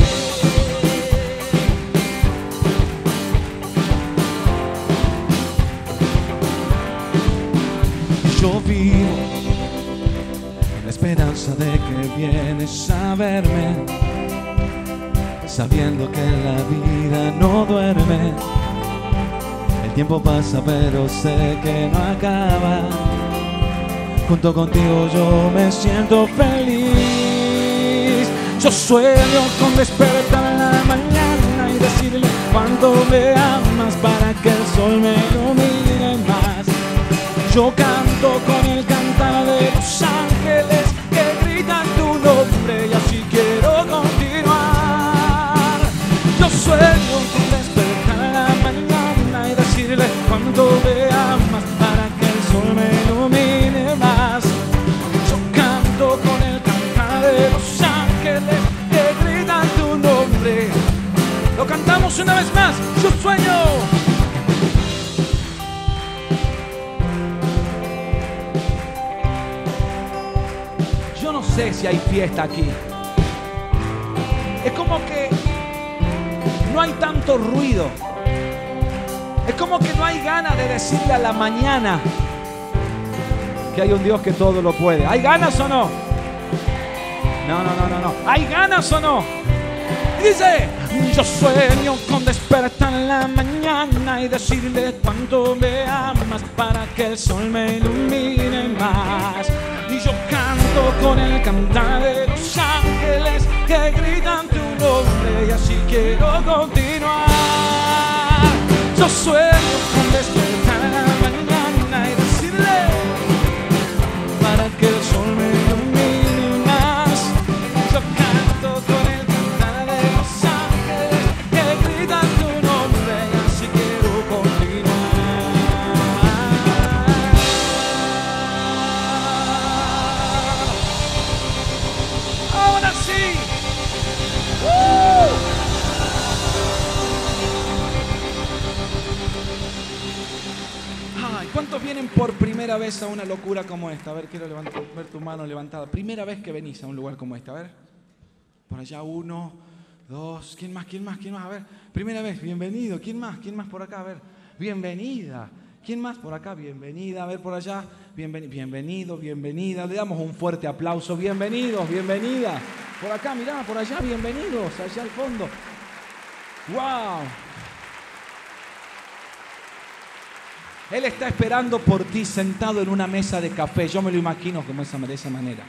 Yo vivo en la esperanza de que vienes a verme, sabiendo que la vida no duerme. El tiempo pasa pero sé que no acaba. Junto contigo yo me siento feliz. Yo sueño con despertar a la mañana y decirle cuánto me amas para que el sol me ilumine más. Yo canto con el cantar de los ángeles que gritan tu nombre y así quiero continuar. Yo sueño con despertar a la mañana y decirle cuánto me amas para que el sol me ilumine más. Yo canto con el cantar de los ángeles que gritan tu nombre. Lo cantamos una vez más. Yo sueño. Yo no sé si hay fiesta aquí. Es como que no hay tanto ruido. Es como que no hay ganas de decirle a la mañana que hay un Dios que todo lo puede. ¿Hay ganas o no? No, no, no, no, no. ¿Hay ganas o no? Dice, yo sueño con despertar en la mañana y decirle cuánto me amas para que el sol me ilumine más. Y yo canto con el cantar de los ángeles que gritan tu nombre y así quiero continuar. Yo sueño con despertar en la mañana y decirle para que el sol me ilumine más. Yo canto con el cantar de los ángeles que gritan tu nombre y así quiero continuar. Ahora sí. ¡Uh! Ay, ¿cuántos vienen por primera vez a una locura como esta? A ver, quiero levantar, ver tu mano levantada. Primera vez que venís a un lugar como este, a ver. Por allá uno, dos. ¿Quién más? ¿Quién más? ¿Quién más? A ver, primera vez, bienvenido. ¿Quién más? ¿Quién más por acá? A ver, bienvenida. ¿Quién más por acá? Bienvenida. A ver, por allá. Bienvenido, bienvenido, bienvenida. Le damos un fuerte aplauso. Bienvenidos, bienvenida. Por acá, mirá, por allá, bienvenidos. Allá al fondo. ¡Wow! Él está esperando por ti sentado en una mesa de café. Yo me lo imagino como esa, de esa manera.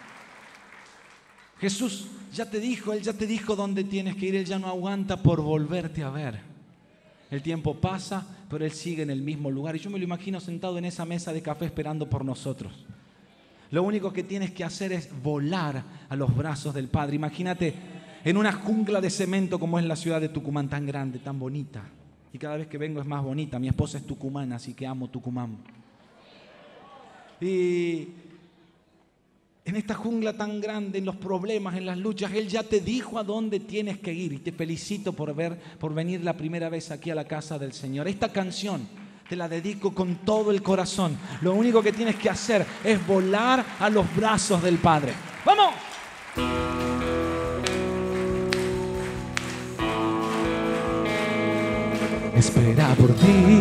Jesús ya te dijo, Él ya te dijo dónde tienes que ir. Él ya no aguanta por volverte a ver. El tiempo pasa, pero Él sigue en el mismo lugar. Y yo me lo imagino sentado en esa mesa de café esperando por nosotros. Lo único que tienes que hacer es volar a los brazos del Padre. Imagínate en una jungla de cemento como es la ciudad de Tucumán, tan grande, tan bonita. Y cada vez que vengo es más bonita. Mi esposa es tucumana, así que amo Tucumán. Y en esta jungla tan grande, en los problemas, en las luchas, Él ya te dijo a dónde tienes que ir. Y te felicito por, ver, por venir la primera vez aquí a la casa del Señor. Esta canción te la dedico con todo el corazón. Lo único que tienes que hacer es volar a los brazos del Padre. ¡Vamos! Espera por ti,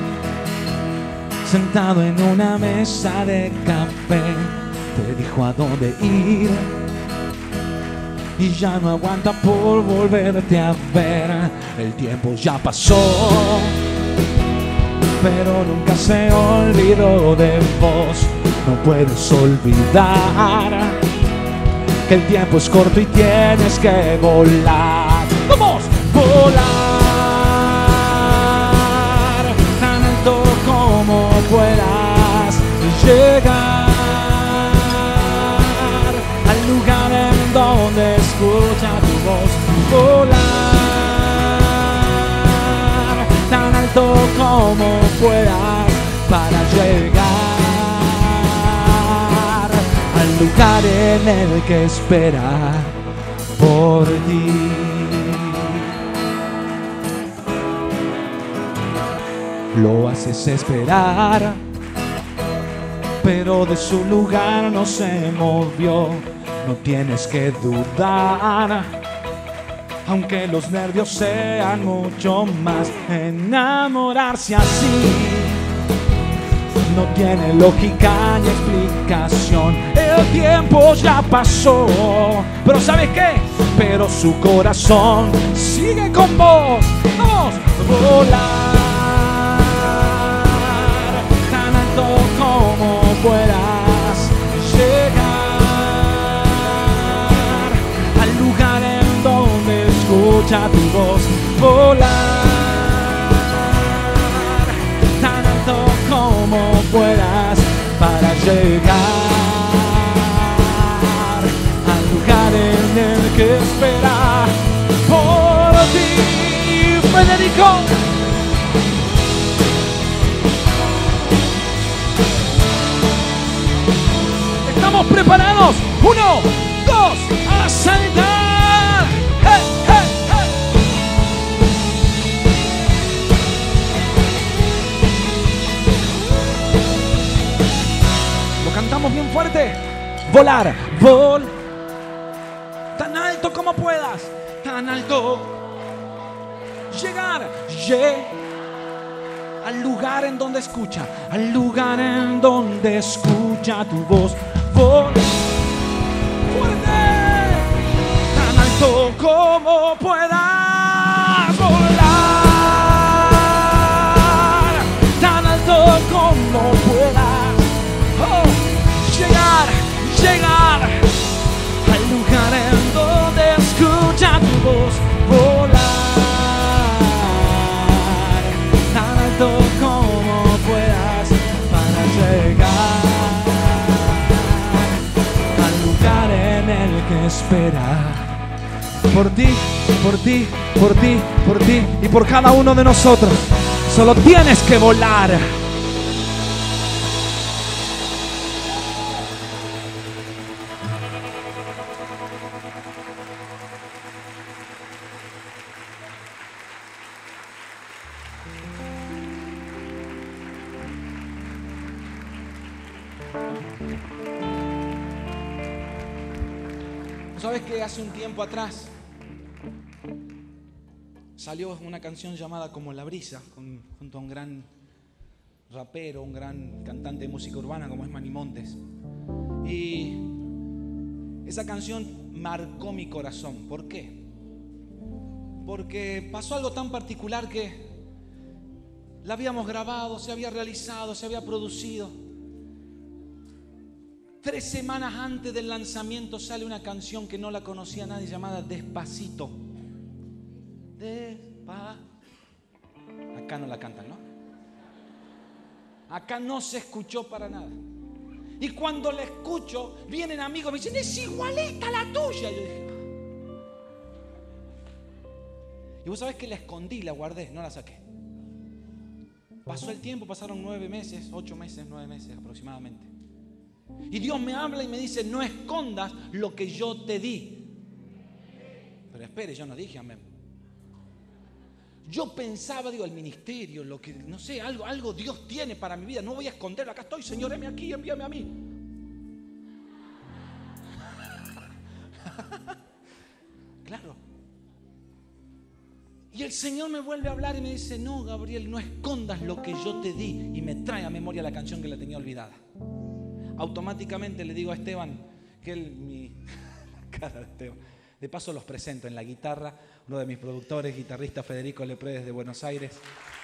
sentado en una mesa de café. Te dijo a dónde ir y ya no aguanta por volverte a ver. El tiempo ya pasó, pero nunca se olvidó de vos. No puedes olvidar que el tiempo es corto y tienes que volar. ¡Vamos! Volar tan alto como puedas llegar al lugar en donde escucha tu voz. Volar tan alto como puedas para llegar al lugar en el que espera por ti. Lo haces esperar, pero de su lugar no se movió. No tienes que dudar, aunque los nervios sean mucho más. Enamorarse así no tiene lógica ni explicación. El tiempo ya pasó, pero ¿sabes qué? Pero su corazón sigue con vos. Vamos, volar tan alto como puedas llegar al lugar en donde escucha tu voz. Volar tan alto como puedas para llegar al lugar en el que espera por ti. Federico, ¿estamos preparados? Uno, dos, a saltar. ¡Hey, hey, hey! Lo cantamos bien fuerte. Volar, vol. Tan alto como puedas, tan alto. Llegar, llegar al lugar en donde escucha, al lugar en donde escucha tu voz. Vol, fuerte, tan alto como puedas volar, tan alto como puedas. Oh, llegar, llegar al lugar en donde escucha tu voz. Volar tan alto como puedas para llegar al lugar en el que espera por ti, por ti, por ti, por ti y por cada uno de nosotros. Solo tienes que volar. ¿Sabes que hace un tiempo atrás salió una canción llamada Como la brisa, con, junto a un gran rapero, un gran cantante de música urbana como es Manny Montes. Y esa canción marcó mi corazón. ¿Por qué? Porque pasó algo tan particular que la habíamos grabado, se había realizado, se había producido. Tres semanas antes del lanzamiento sale una canción que no la conocía nadie, llamada Despacito. Despa... Acá no la cantan, ¿no? Acá no se escuchó para nada. Y cuando la escucho, vienen amigos y me dicen, es igualita a la tuya. Y yo dije, y vos sabés que la escondí, la guardé, no la saqué. Pasó el tiempo, pasaron nueve meses, ocho meses, nueve meses aproximadamente. Y Dios me habla y me dice, no escondas lo que yo te di. Pero espere, yo no dije amén. Yo pensaba, digo, el ministerio, lo que, no sé, algo, algo Dios tiene para mi vida. No voy a esconderlo, acá estoy, Señor, heme aquí, envíame a mí. Claro. Y el Señor me vuelve a hablar y me dice, no, Gabriel, no escondas lo que yo te di. Y me trae a memoria la canción que la tenía olvidada. Automáticamente le digo a Esteban, que él, mi la cara de Esteban, de paso los presento en la guitarra, uno de mis productores, guitarrista Federico Lepré de Buenos Aires.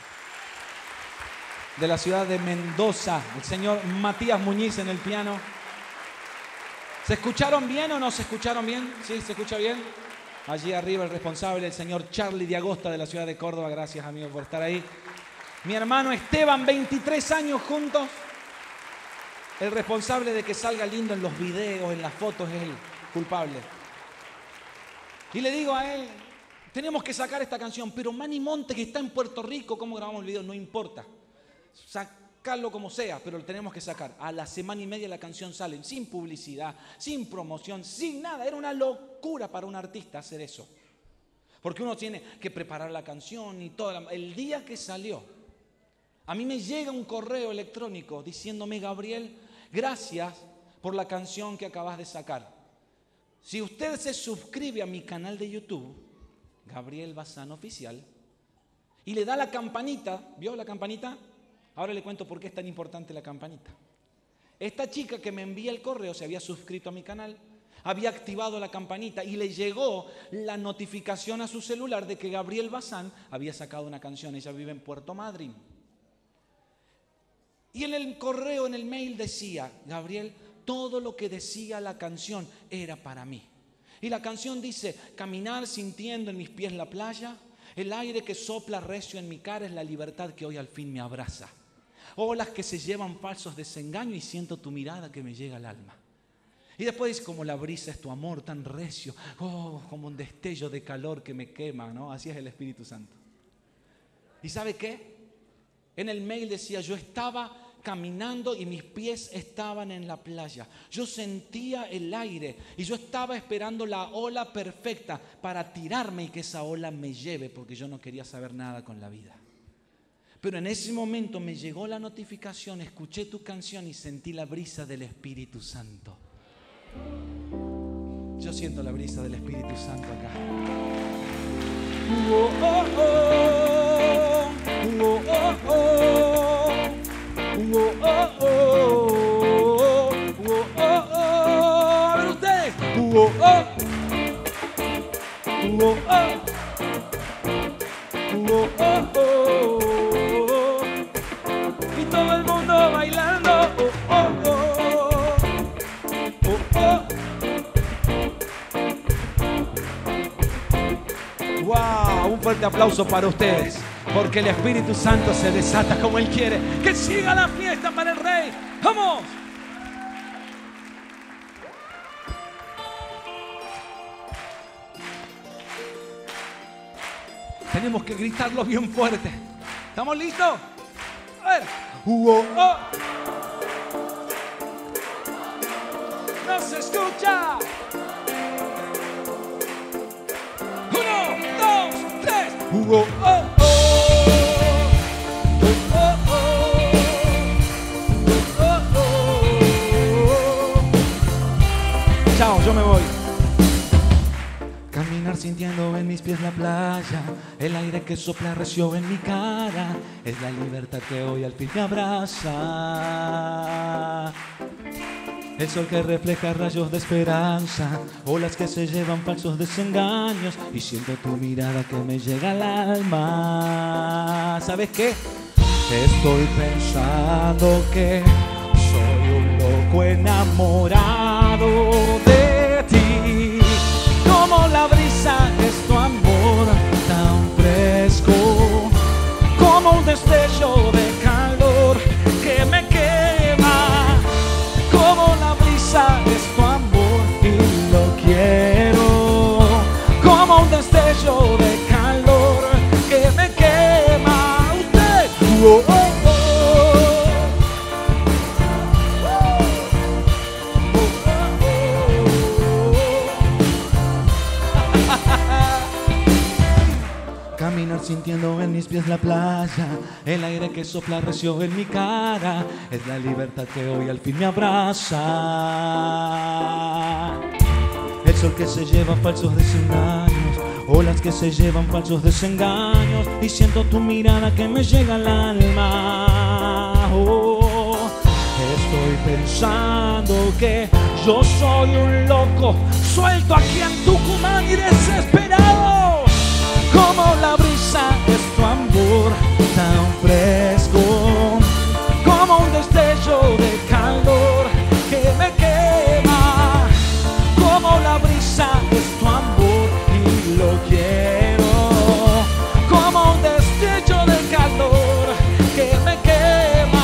De la ciudad de Mendoza, el señor Matías Muñiz en el piano. ¿Se escucharon bien o no se escucharon bien? ¿Sí? ¿Se escucha bien? Allí arriba el responsable, el señor Charlie de Agosta de la ciudad de Córdoba. Gracias, amigo, por estar ahí. Mi hermano Esteban, veintitrés años juntos. El responsable de que salga lindo en los videos, en las fotos, es el culpable. Y le digo a él, tenemos que sacar esta canción, pero Manny Montes, que está en Puerto Rico, ¿cómo grabamos el video? No importa. Sacarlo como sea, pero lo tenemos que sacar. A la semana y media la canción sale, sin publicidad, sin promoción, sin nada. Era una locura para un artista hacer eso. Porque uno tiene que preparar la canción y todo. El día que salió, a mí me llega un correo electrónico diciéndome, Gabriel, gracias por la canción que acabas de sacar. Si usted se suscribe a mi canal de YouTube, Gabriel Bazán Oficial, y le da la campanita, ¿vio la campanita? Ahora le cuento por qué es tan importante la campanita. Esta chica que me envía el correo se había suscrito a mi canal, había activado la campanita y le llegó la notificación a su celular de que Gabriel Bazán había sacado una canción. Ella vive en Puerto Madryn. Y en el correo, en el mail decía, Gabriel, todo lo que decía la canción era para mí. Y la canción dice, caminar sintiendo en mis pies la playa, el aire que sopla recio en mi cara es la libertad que hoy al fin me abraza. Olas que se llevan falsos desengaños y siento tu mirada que me llega al alma. Y después dice, como la brisa es tu amor tan recio, oh, como un destello de calor que me quema, ¿no? Así es el Espíritu Santo. ¿Y sabe qué? En el mail decía, yo estaba caminando y mis pies estaban en la playa. Yo sentía el aire y yo estaba esperando la ola perfecta para tirarme y que esa ola me lleve, porque yo no quería saber nada con la vida. Pero en ese momento me llegó la notificación, escuché tu canción y sentí la brisa del Espíritu Santo. Yo siento la brisa del Espíritu Santo acá. Oh, oh, oh. Oh, oh, oh. Oh, oh, oh. Oh, oh, oh. A ver ustedes. Oh, oh. Oh, oh. Oh, oh, oh. Y todo el mundo bailando. Oh, oh, oh. Oh, oh. Wow, un fuerte aplauso para ustedes, porque el Espíritu Santo se desata como Él quiere. Que siga la fiesta para el Rey. ¡Vamos! Tenemos que gritarlo bien fuerte. ¿Estamos listos? A ver. Uh, oh, oh. No se escucha. Uno, dos, tres. Uh, oh, oh, oh. Uh, oh, oh. Uh, oh, oh. Chao, yo me voy. Caminar sin sintiendo en mis pies la playa, el aire que sopla recio en mi cara, es la libertad que hoy al fin me abraza. El sol que refleja rayos de esperanza, olas que se llevan falsos desengaños, y siento tu mirada que me llega al alma. ¿Sabes qué? Estoy pensando que soy un loco enamorado de ti. Como la brisa es tu amor tan fresco, como un destello de calor que me quema. Como la brisa es tu amor y lo quiero, como un destello de calor que me quema. Usted, oh, oh, oh. Caminar sintiendo en mis pies la playa, el aire que sopla recio en mi cara, es la libertad que hoy al fin me abraza. El sol que se lleva falsos desengaños, olas que se llevan falsos desengaños, y siento tu mirada que me llega al alma. Oh, estoy pensando que yo soy un loco suelto aquí en Tucumán y desesperado. Como la brisa es tu amor tan fresco, como un destello de calor que me quema. Como la brisa es tu amor y lo quiero, como un destello de calor que me quema.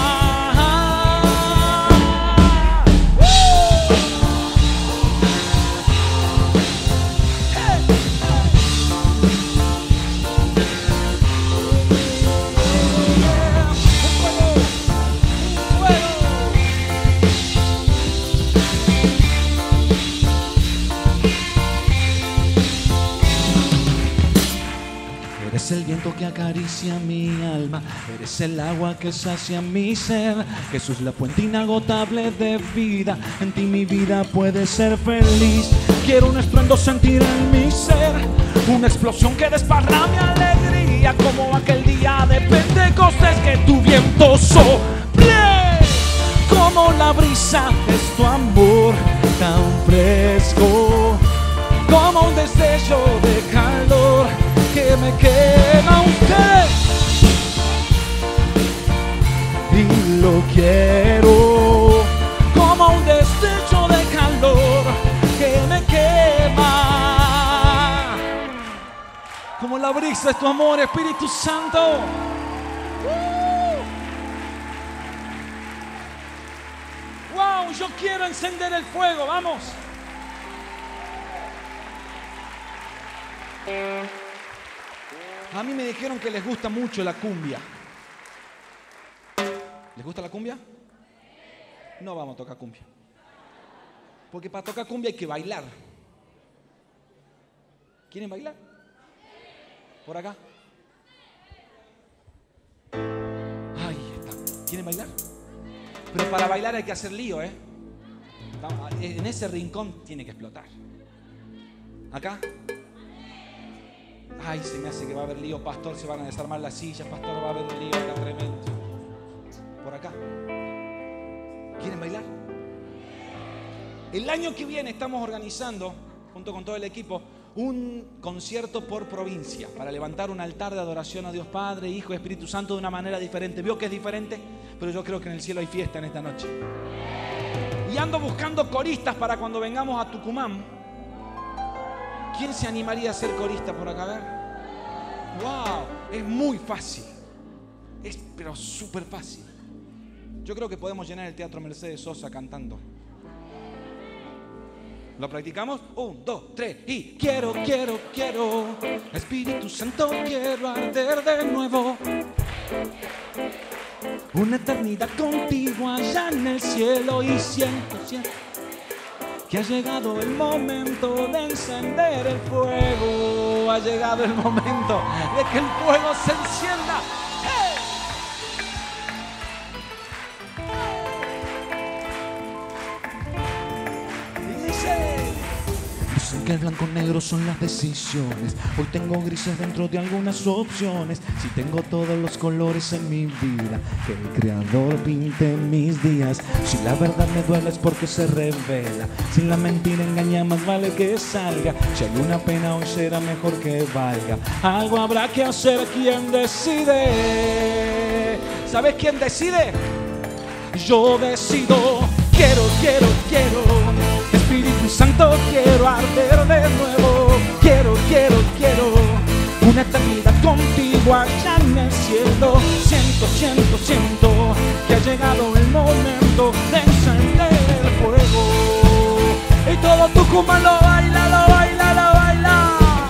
Eres el viento que acaricia mi alma, eres el agua que sacia mi sed. Jesús, la fuente inagotable de vida, en ti mi vida puede ser feliz. Quiero un estruendo sentir en mi ser, una explosión que desparrame alegría, como aquel día de Pentecostés que tu viento sople. Como la brisa es tu amor tan fresco, como un destello de calor que me quema. Usted y lo quiero, como un destello de calor que me quema. Como la brisa es tu amor, Espíritu Santo. uh. Wow, yo quiero encender el fuego, vamos. A mí me dijeron que les gusta mucho la cumbia. ¿Les gusta la cumbia? No vamos a tocar cumbia. Porque para tocar cumbia hay que bailar. ¿Quieren bailar? Por acá. Ahí está. ¿Quieren bailar? Pero para bailar hay que hacer lío, ¿eh? En ese rincón tiene que explotar. Acá. Ay, se me hace que va a haber lío, pastor, se van a desarmar las sillas, pastor, va a haber lío acá tremendo. Por acá. ¿Quieren bailar? El año que viene estamos organizando, junto con todo el equipo, un concierto por provincia para levantar un altar de adoración a Dios Padre, Hijo y Espíritu Santo de una manera diferente. ¿Vio que es diferente? Pero yo creo que en el cielo hay fiesta en esta noche. Y ando buscando coristas para cuando vengamos a Tucumán. ¿Quién se animaría a ser corista por acá? A ver. ¡Wow! Es muy fácil. Es pero súper fácil. Yo creo que podemos llenar el Teatro Mercedes Sosa cantando. ¿Lo practicamos? Un, dos, tres y quiero, quiero, quiero Espíritu Santo, quiero arder de nuevo. Una eternidad contigo allá en el cielo y siento, siento que ha llegado el momento de encender el fuego. Ha llegado el momento de que el fuego se encienda. ¡Hey! Y dice: nos que el blanco negro son las decisiones. Hoy tengo grises dentro de algunas opciones. Si tengo todos los colores en mi vida, que el creador pinte mis días. Si la verdad me duele es porque se revela. Si la mentira engaña más vale que salga. Si hay una pena hoy será mejor que valga. Algo habrá que hacer, ¿quién decide? ¿Sabes quién decide? Yo decido. Quiero, quiero, quiero, Espíritu Santo, quiero arder de nuevo. Quiero, quiero, quiero, una eternidad contigo allá en el cielo. Siento, siento, siento que ha llegado el momento de encender el fuego. Y todo Tucumán lo baila, lo baila, lo baila.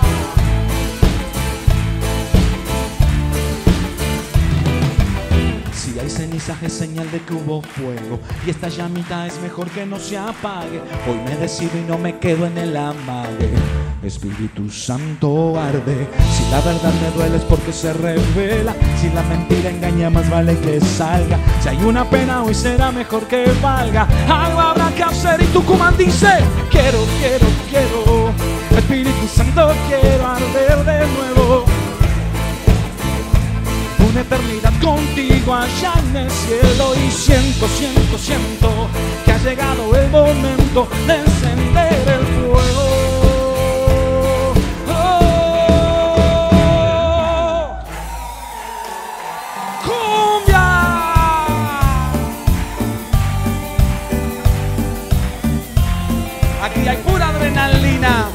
Si hay cenizas es señal de que hubo fuego, y esta llamita es mejor que no se apague. Hoy me decido y no me quedo en el amague. Espíritu Santo arde. Si la verdad me duele es porque se revela. Si la mentira engaña más vale que salga. Si hay una pena hoy será mejor que valga. Algo habrá que hacer y Tucumán dice: quiero, quiero, quiero, Espíritu Santo, quiero arder de nuevo. Una eternidad contigo allá en el cielo. Y siento, siento, siento que ha llegado el momento de encender el fuego. Oh, ¡cumbia! Aquí hay pura adrenalina.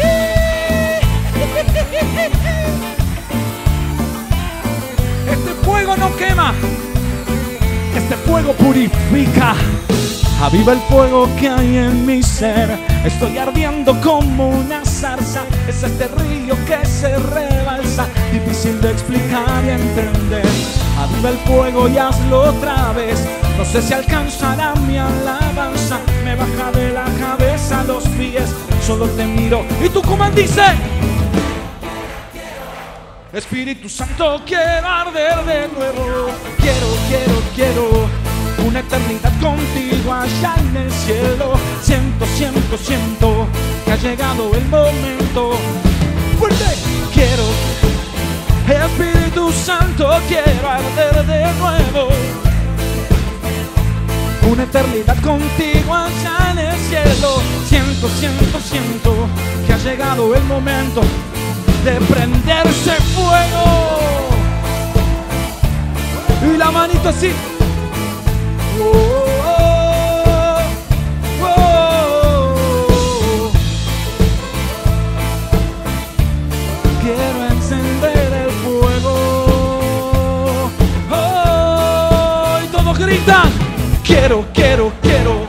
Este fuego no quema, este fuego purifica. Aviva el fuego que hay en mi ser. Estoy ardiendo como una zarza. Es este río que se rebalsa, difícil de explicar y entender. Aviva el fuego y hazlo otra vez. No sé si alcanzará mi alabanza. Me baja de la cabeza a los pies. Solo te miro y Tucumán dice: Espíritu Santo, quiero arder de nuevo. Quiero, quiero, quiero una eternidad contigo allá en el cielo. Siento, siento, siento que ha llegado el momento. ¡Fuerte! Quiero, Espíritu Santo, quiero arder de nuevo. Una eternidad contigo allá en el cielo. Siento, siento, siento que ha llegado el momento de prenderse fuego. Y la manito así. Oh, oh, oh, oh. Quiero encender el fuego. Oh, y todos gritan: quiero, quiero, quiero.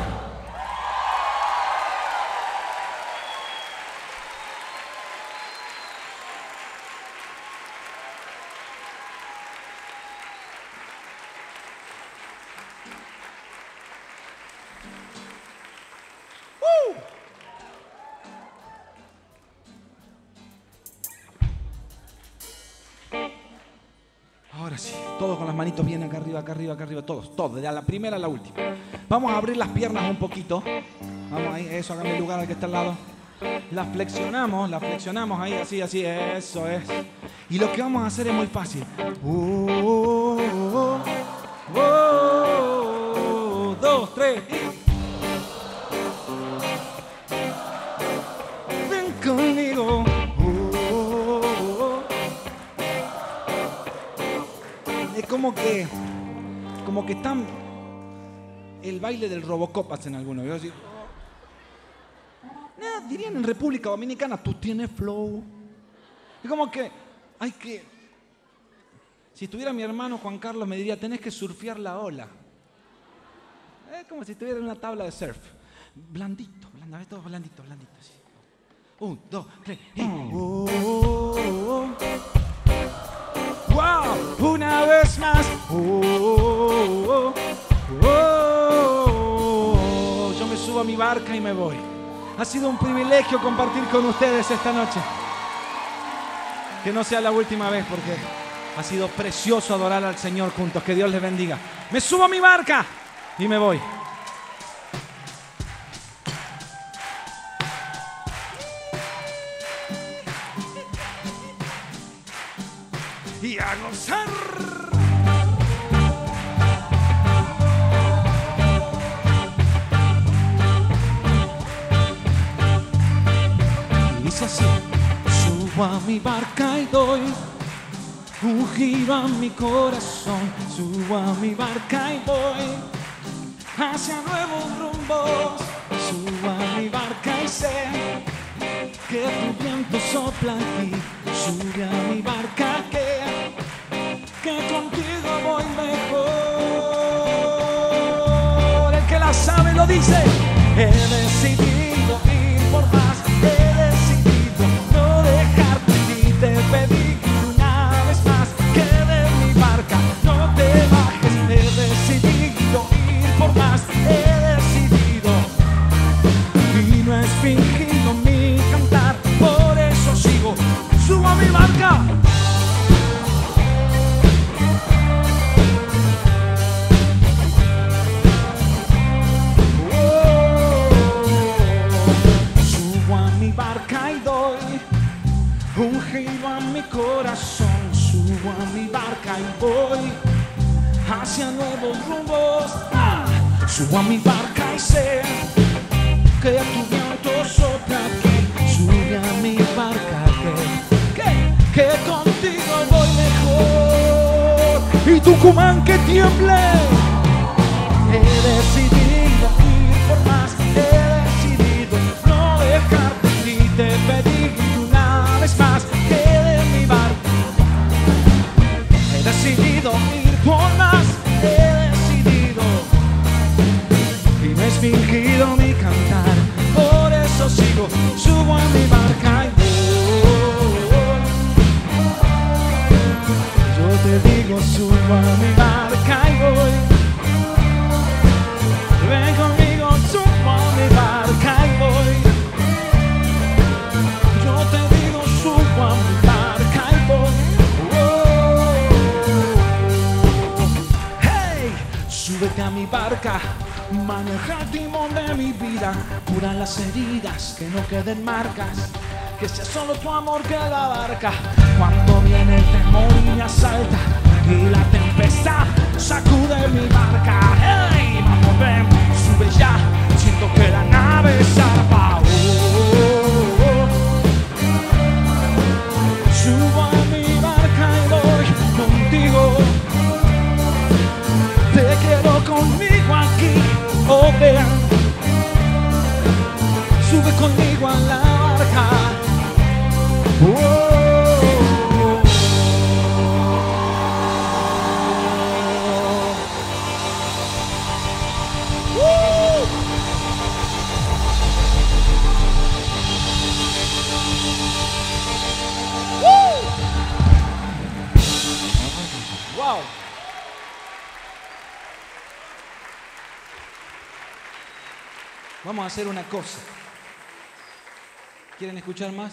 Ahora sí, todos con las manitos bien acá arriba, acá arriba, acá arriba, todos, todos, de la primera a la última. Vamos a abrir las piernas un poquito. Vamos ahí, eso, hágame el lugar al que está al lado. Las flexionamos, las flexionamos ahí, así, así, eso es. Y lo que vamos a hacer es muy fácil. Oh, oh, oh, oh, dos, tres. Ven conmigo. Como que, como que están el baile del Robocop hacen algunos. Yo así, nah, dirían en República Dominicana: tú tienes flow. Es como que hay que. Si estuviera mi hermano Juan Carlos me diría: tenés que surfear la ola. Es como si estuviera en una tabla de surf. Blandito, blandito, todo blandito, blandito. Así. Un, dos, tres. Y... Oh, oh, oh. ¡Wow! Una vez más. Oh, oh, oh, oh. Yo me subo a mi barca y me voy. Ha sido un privilegio compartir con ustedes esta noche. Que no sea la última vez, porque ha sido precioso adorar al Señor juntos. Que Dios les bendiga. Me subo a mi barca y me voy. y a gozar. Y dice así: subo a mi barca y doy un giro a mi corazón. Subo a mi barca y voy hacia nuevos rumbos. Subo a mi barca y sé que tu viento sopla aquí. Sube a mi barca que, que contigo voy mejor. El que la sabe lo dice. He decidido ir por más. He decidido no dejarte ni te pedí una vez más que de mi barca no te bajes. He decidido ir por más. He decidido y no es fingido mi cantar. Por eso sigo. Subo a mi barca. Un giro a mi corazón, subo a mi barca y voy hacia nuevos rumbos. ¡Ah! Subo a mi barca y sé que tu viento sopla aquí. Sube a mi barca que, que, que contigo voy mejor. Y Tucumán que tiemble. He decidido ir por más. He decidido no dejarte ni te pedí más que de mi barca. He decidido ir por más. He decidido y no es fingido mi cantar. Por eso sigo. Subo a mi barca y voy. Yo te digo, subo a mi barca y voy. Ven conmigo, subo a mi barca y voy. Subo a mi barca y voy. Oh. Hey, súbete a mi barca, maneja el timón de mi vida, cura las heridas, que no queden marcas, que sea solo tu amor que la abarca. Cuando viene el temor y me asalta y la tempestad sacude mi barca. Hey, vamos, ven, sube ya, siento que la nave zarpa. Subo a mi barca y voy contigo. Te quiero conmigo aquí, oh vean. Sube conmigo a la barca. Oh. Wow. Vamos a hacer una cosa. ¿Quieren escuchar más?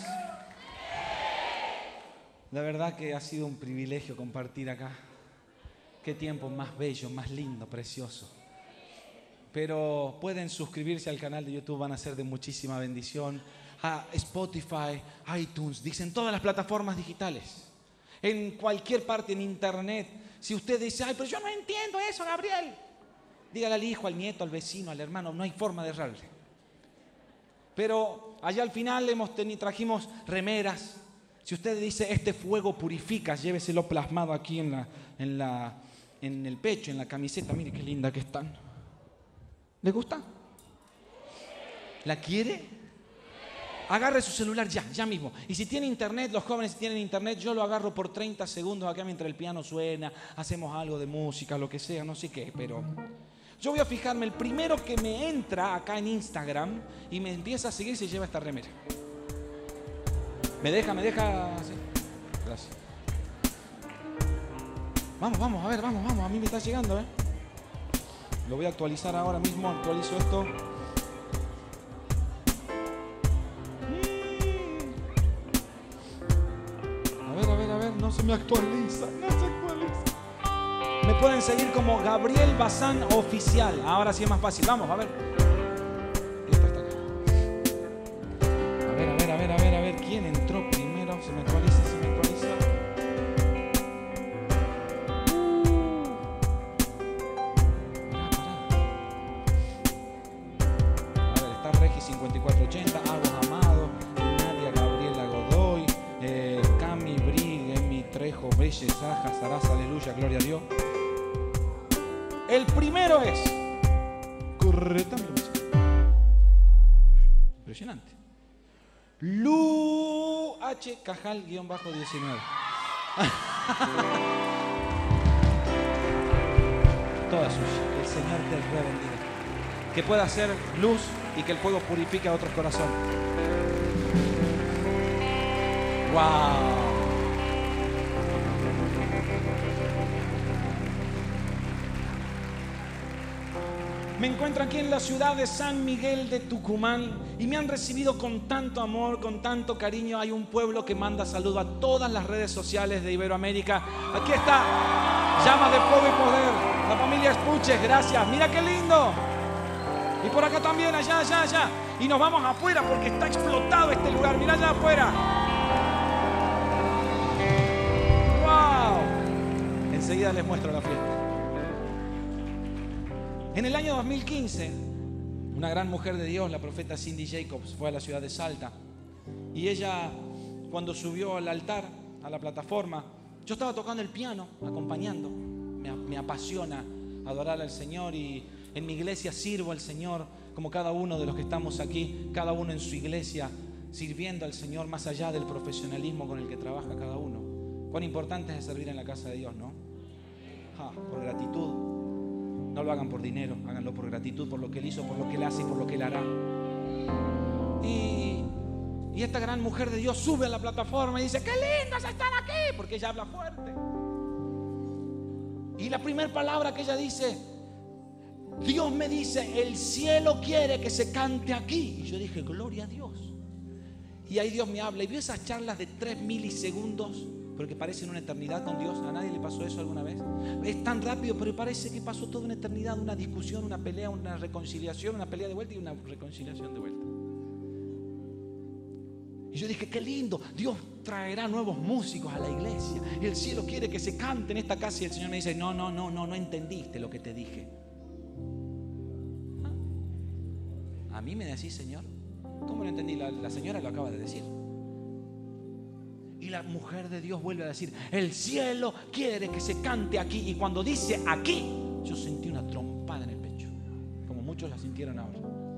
La verdad que ha sido un privilegio compartir acá. Qué tiempo más bello, más lindo, precioso. Pero pueden suscribirse al canal de YouTube, van a ser de muchísima bendición. A Spotify, iTunes, dicen todas las plataformas digitales. En cualquier parte, en internet. Si usted dice, ay, pero yo no entiendo eso, Gabriel. Dígale al hijo, al nieto, al vecino, al hermano, no hay forma de errarle. Pero allá al final hemos tenido, trajimos remeras. Si usted dice, este fuego purifica, lléveselo plasmado aquí en, la, en, la, en el pecho, en la camiseta. Mire qué linda que están. ¿Le gusta? ¿La quiere? Agarre su celular ya, ya mismo. Y si tiene internet, los jóvenes si tienen internet, yo lo agarro por treinta segundos acá mientras el piano suena, hacemos algo de música, lo que sea, no sé qué, pero yo voy a fijarme, el primero que me entra acá en Instagram y me empieza a seguir se lleva esta remera. ¿Me deja, me deja? Sí. Gracias. Vamos, vamos, a ver, vamos, vamos, a mí me está llegando, ¿eh? Lo voy a actualizar ahora mismo, actualizo esto. No se me actualiza, no se actualiza. Me pueden seguir como Gabriel Bazán Oficial. Ahora sí es más fácil. Vamos, a ver. Esta está acá. A ver, a ver, a ver, a ver, a ver. ¿Quién entró primero? Se me actualiza, se me actualiza. ochenta, Agos Amado, Nadia Gabriela Godoy, eh, Cami Brig, Emi Trejo, Belle, Saja, Sarasa, aleluya, gloria a Dios. El primero es correctamente impresionante. Lu H Cajal guión bajo diecinueve. Toda suya. Que el Señor te bendiga. Que pueda hacer luz y que el fuego purifique a otros corazones. Wow. Me encuentro aquí en la ciudad de San Miguel de Tucumán y me han recibido con tanto amor, con tanto cariño. Hay un pueblo que manda saludo a todas las redes sociales de Iberoamérica. Aquí está, Llamas de Fuego y Poder, la familia Espuches, gracias. Mira qué lindo. Y por acá también, allá, allá, allá. Y nos vamos afuera porque está explotado este lugar. Mira allá afuera. ¡Wow! Enseguida les muestro la fiesta. En el año dos mil quince, una gran mujer de Dios, la profeta Cindy Jacobs, fue a la ciudad de Salta. Y ella, cuando subió al altar, a la plataforma, yo estaba tocando el piano, acompañando. Me, me apasiona adorar al Señor y en mi iglesia sirvo al Señor como cada uno de los que estamos aquí, cada uno en su iglesia, sirviendo al Señor más allá del profesionalismo con el que trabaja cada uno. Cuán importante es servir en la casa de Dios, ¿no? Ja, por gratitud. No lo hagan por dinero, háganlo por gratitud, por lo que Él hizo, por lo que Él hace y por lo que Él hará. Y, y esta gran mujer de Dios sube a la plataforma y dice: ¡qué lindos están aquí! Porque ella habla fuerte. Y la primera palabra que ella dice: Dios me dice, el cielo quiere que se cante aquí. Y yo dije: gloria a Dios. Y ahí Dios me habla. Y vio esas charlas de tres milisegundos, pero que parecen una eternidad con Dios. ¿A nadie le pasó eso alguna vez? Es tan rápido, pero parece que pasó toda una eternidad. Una discusión, una pelea, una reconciliación, una pelea de vuelta y una reconciliación de vuelta. Y yo dije: qué lindo, Dios traerá nuevos músicos a la iglesia. Y el cielo quiere que se cante en esta casa. Y el Señor me dice: no, no, no, no, no entendiste lo que te dije. ¿A mí me decís, Señor? ¿Cómo lo entendí? La, la señora lo acaba de decir. Y la mujer de Dios vuelve a decir: el cielo quiere que se cante aquí. Y cuando dice aquí, yo sentí una trompada en el pecho, como muchos la sintieron ahora.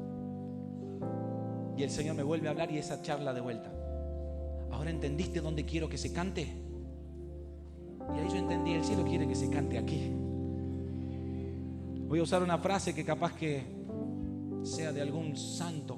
Y el Señor me vuelve a hablar y esa charla de vuelta. ¿Ahora entendiste dónde quiero que se cante? Y ahí yo entendí: el cielo quiere que se cante aquí. Voy a usar una frase que capaz que sea de algún santo.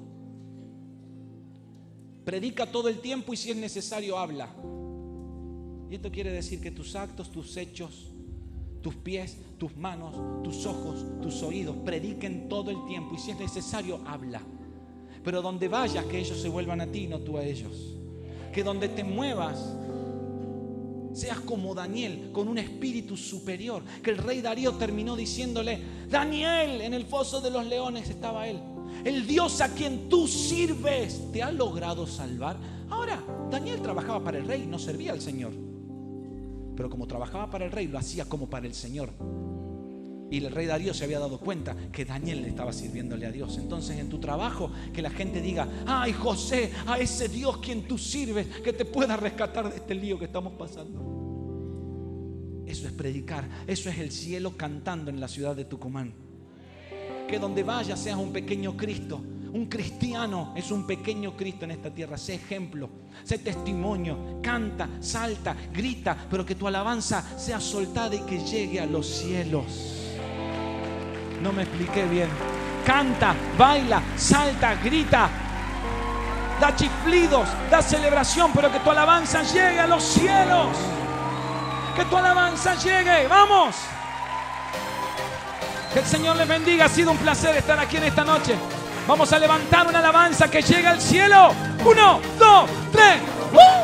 Predica todo el tiempo y si es necesario habla. Y esto quiere decir que tus actos, tus hechos, tus pies, tus manos, tus ojos, tus oídos prediquen todo el tiempo y si es necesario habla. Pero donde vayas, que ellos se vuelvan a ti y no tú a ellos. Que donde te muevas seas como Daniel, con un espíritu superior. Que el rey Darío terminó diciéndole: Daniel, en el foso de los leones estaba él. El Dios a quien tú sirves te ha logrado salvar. Ahora, Daniel trabajaba para el rey, no servía al Señor. Pero como trabajaba para el rey, lo hacía como para el Señor. Y el rey Darío se había dado cuenta que Daniel le estaba sirviéndole a Dios. Entonces en tu trabajo, que la gente diga: ay, José, a ese Dios quien tú sirves, que te pueda rescatar de este lío que estamos pasando. Eso es predicar. Eso es el cielo cantando en la ciudad de Tucumán. Que donde vayas seas un pequeño Cristo. Un cristiano es un pequeño Cristo en esta tierra. Sé ejemplo, sé testimonio. Canta, salta, grita, pero que tu alabanza sea soltada y que llegue a los cielos. No me expliqué bien. Canta, baila, salta, grita, da chiflidos, da celebración, pero que tu alabanza llegue a los cielos. Que tu alabanza llegue. ¡Vamos! Que el Señor les bendiga. Ha sido un placer estar aquí en esta noche. Vamos a levantar una alabanza que llegue al cielo. Uno, dos, tres. ¡Uh!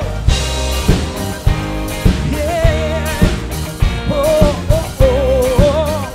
Yeah. Oh, oh, oh.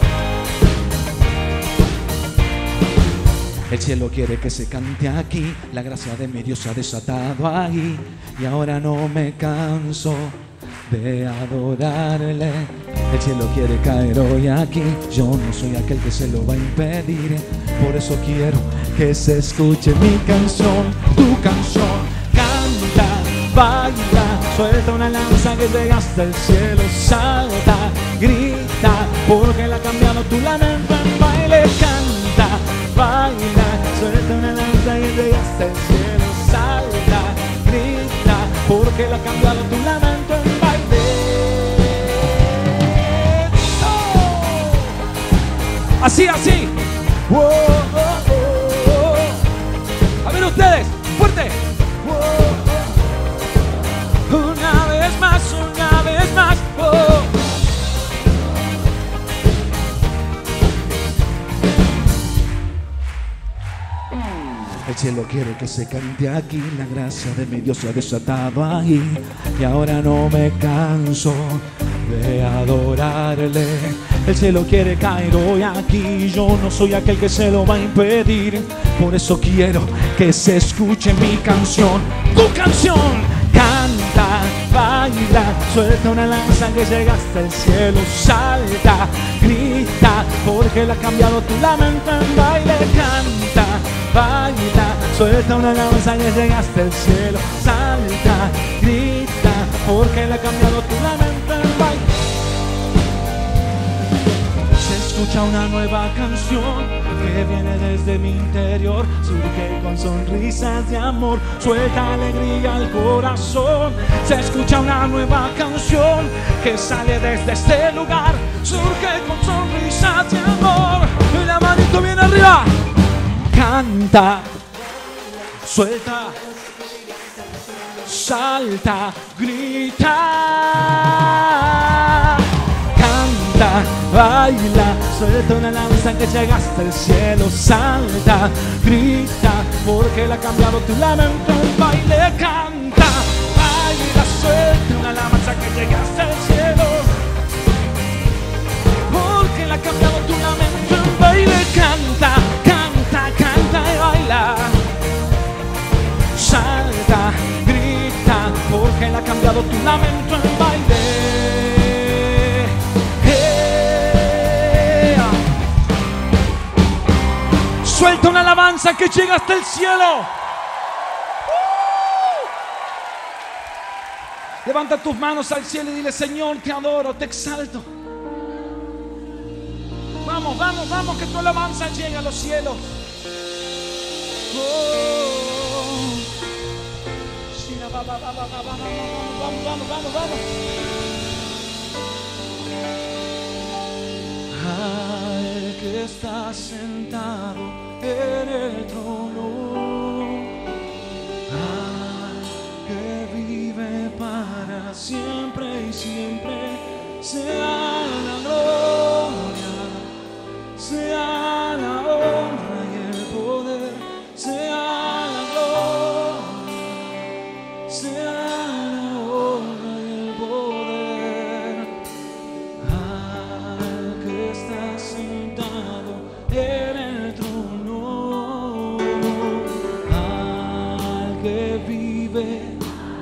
El cielo quiere que se cante aquí. La gracia de mi Dios se ha desatado ahí. Y ahora no me canso de adorarle. El cielo quiere caer hoy aquí. Yo no soy aquel que se lo va a impedir. Por eso quiero que se escuche mi canción, tu canción. Canta, baila, suelta una lanza que llega hasta el cielo. Salta, grita, porque la ha cambiado tu lamento en baile. Canta, baila, suelta una lanza que llega hasta el cielo. Salta, grita, porque la ha cambiado tu lamento en baile. Así, así. Oh, oh, oh, oh. A ver ustedes, fuerte. Oh, oh. Una vez más, una vez más. Oh. El cielo quiere que se cante aquí. La gracia de mi Dios se ha desatado ahí. Y ahora no me canso de adorarle. El cielo quiere caer hoy aquí. Yo no soy aquel que se lo va a impedir. Por eso quiero que se escuche mi canción, tu canción. Canta, baila, suelta una lanza que llega hasta el cielo. Salta, grita, porque le ha cambiado tu lamento en baile. Canta, baila, suelta una lanza que llega hasta el cielo. Salta, grita, porque le ha cambiado tu lamento en baile. Escucha una nueva canción que viene desde mi interior. Surge con sonrisas de amor, suelta alegría al corazón. Se escucha una nueva canción que sale desde este lugar. Surge con sonrisas de amor. Y la manito viene arriba. Canta, suelta, salta, grita. Canta, baila, suelta una lanza que llega hasta el cielo. Salta, grita, porque le ha cambiado tu lamento en baile. Canta, baila, suelta una lanza que llega hasta el cielo, porque le ha cambiado tu lamento en baile. Canta, canta, canta y baila. Salta, grita, porque le ha cambiado tu lamento en baile. Suelta una alabanza que llega hasta el cielo. ¡Uh! Levanta tus manos al cielo y dile: Señor, te adoro, te exalto. Vamos, vamos, vamos, que tu alabanza llegue a los cielos. Oh. Vamos, vamos, vamos, vamos. Al que está sentado en el trono, al que vive para siempre y siempre, sea la gloria, sea la honra y el poder, sea la gloria, sea la honra y el poder, al que está sentado en el trono, al que vive,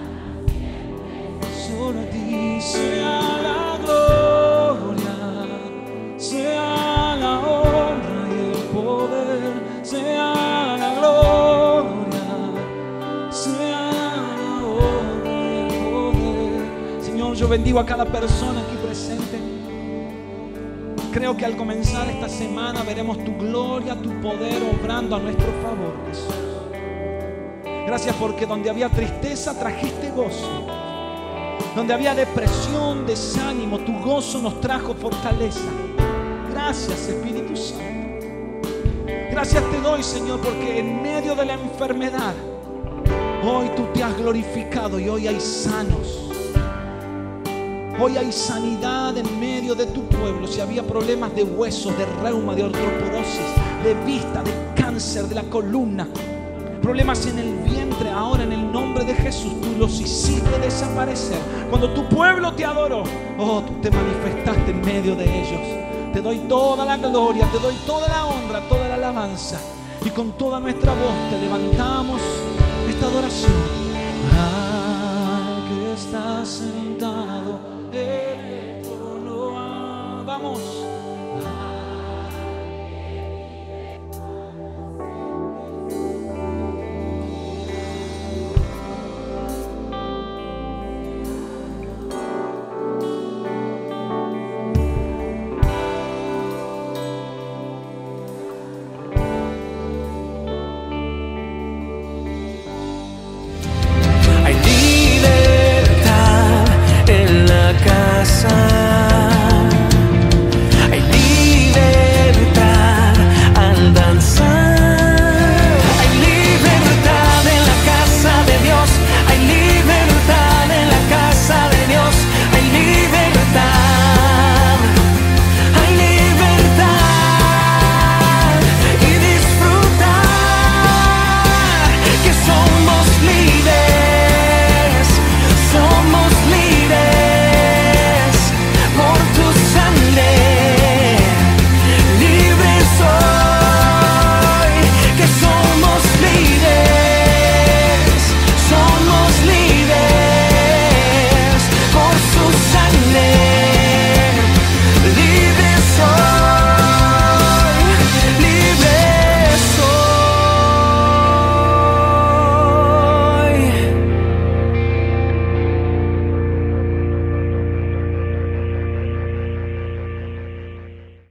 solo a ti sea la gloria, sea la honra y el poder, sea la gloria, sea la honra y el poder. Señor, yo bendigo a cada persona aquí presente. Creo que al comenzar esta semana veremos tu gloria, tu poder obrando a nuestro favor, Jesús. Gracias porque donde había tristeza trajiste gozo. Donde había depresión, desánimo, tu gozo nos trajo fortaleza. Gracias, Espíritu Santo. Gracias te doy, Señor, porque en medio de la enfermedad hoy tú te has glorificado y hoy hay sanos. Hoy hay sanidad en medio de tu pueblo. Si había problemas de huesos, de reuma, de osteoporosis, de vista, de cáncer, de la columna, problemas en el vientre, ahora en el nombre de Jesús tú los hiciste desaparecer. Cuando tu pueblo te adoró, oh, tú te manifestaste en medio de ellos. Te doy toda la gloria, te doy toda la honra, toda la alabanza. Y con toda nuestra voz te levantamos esta adoración.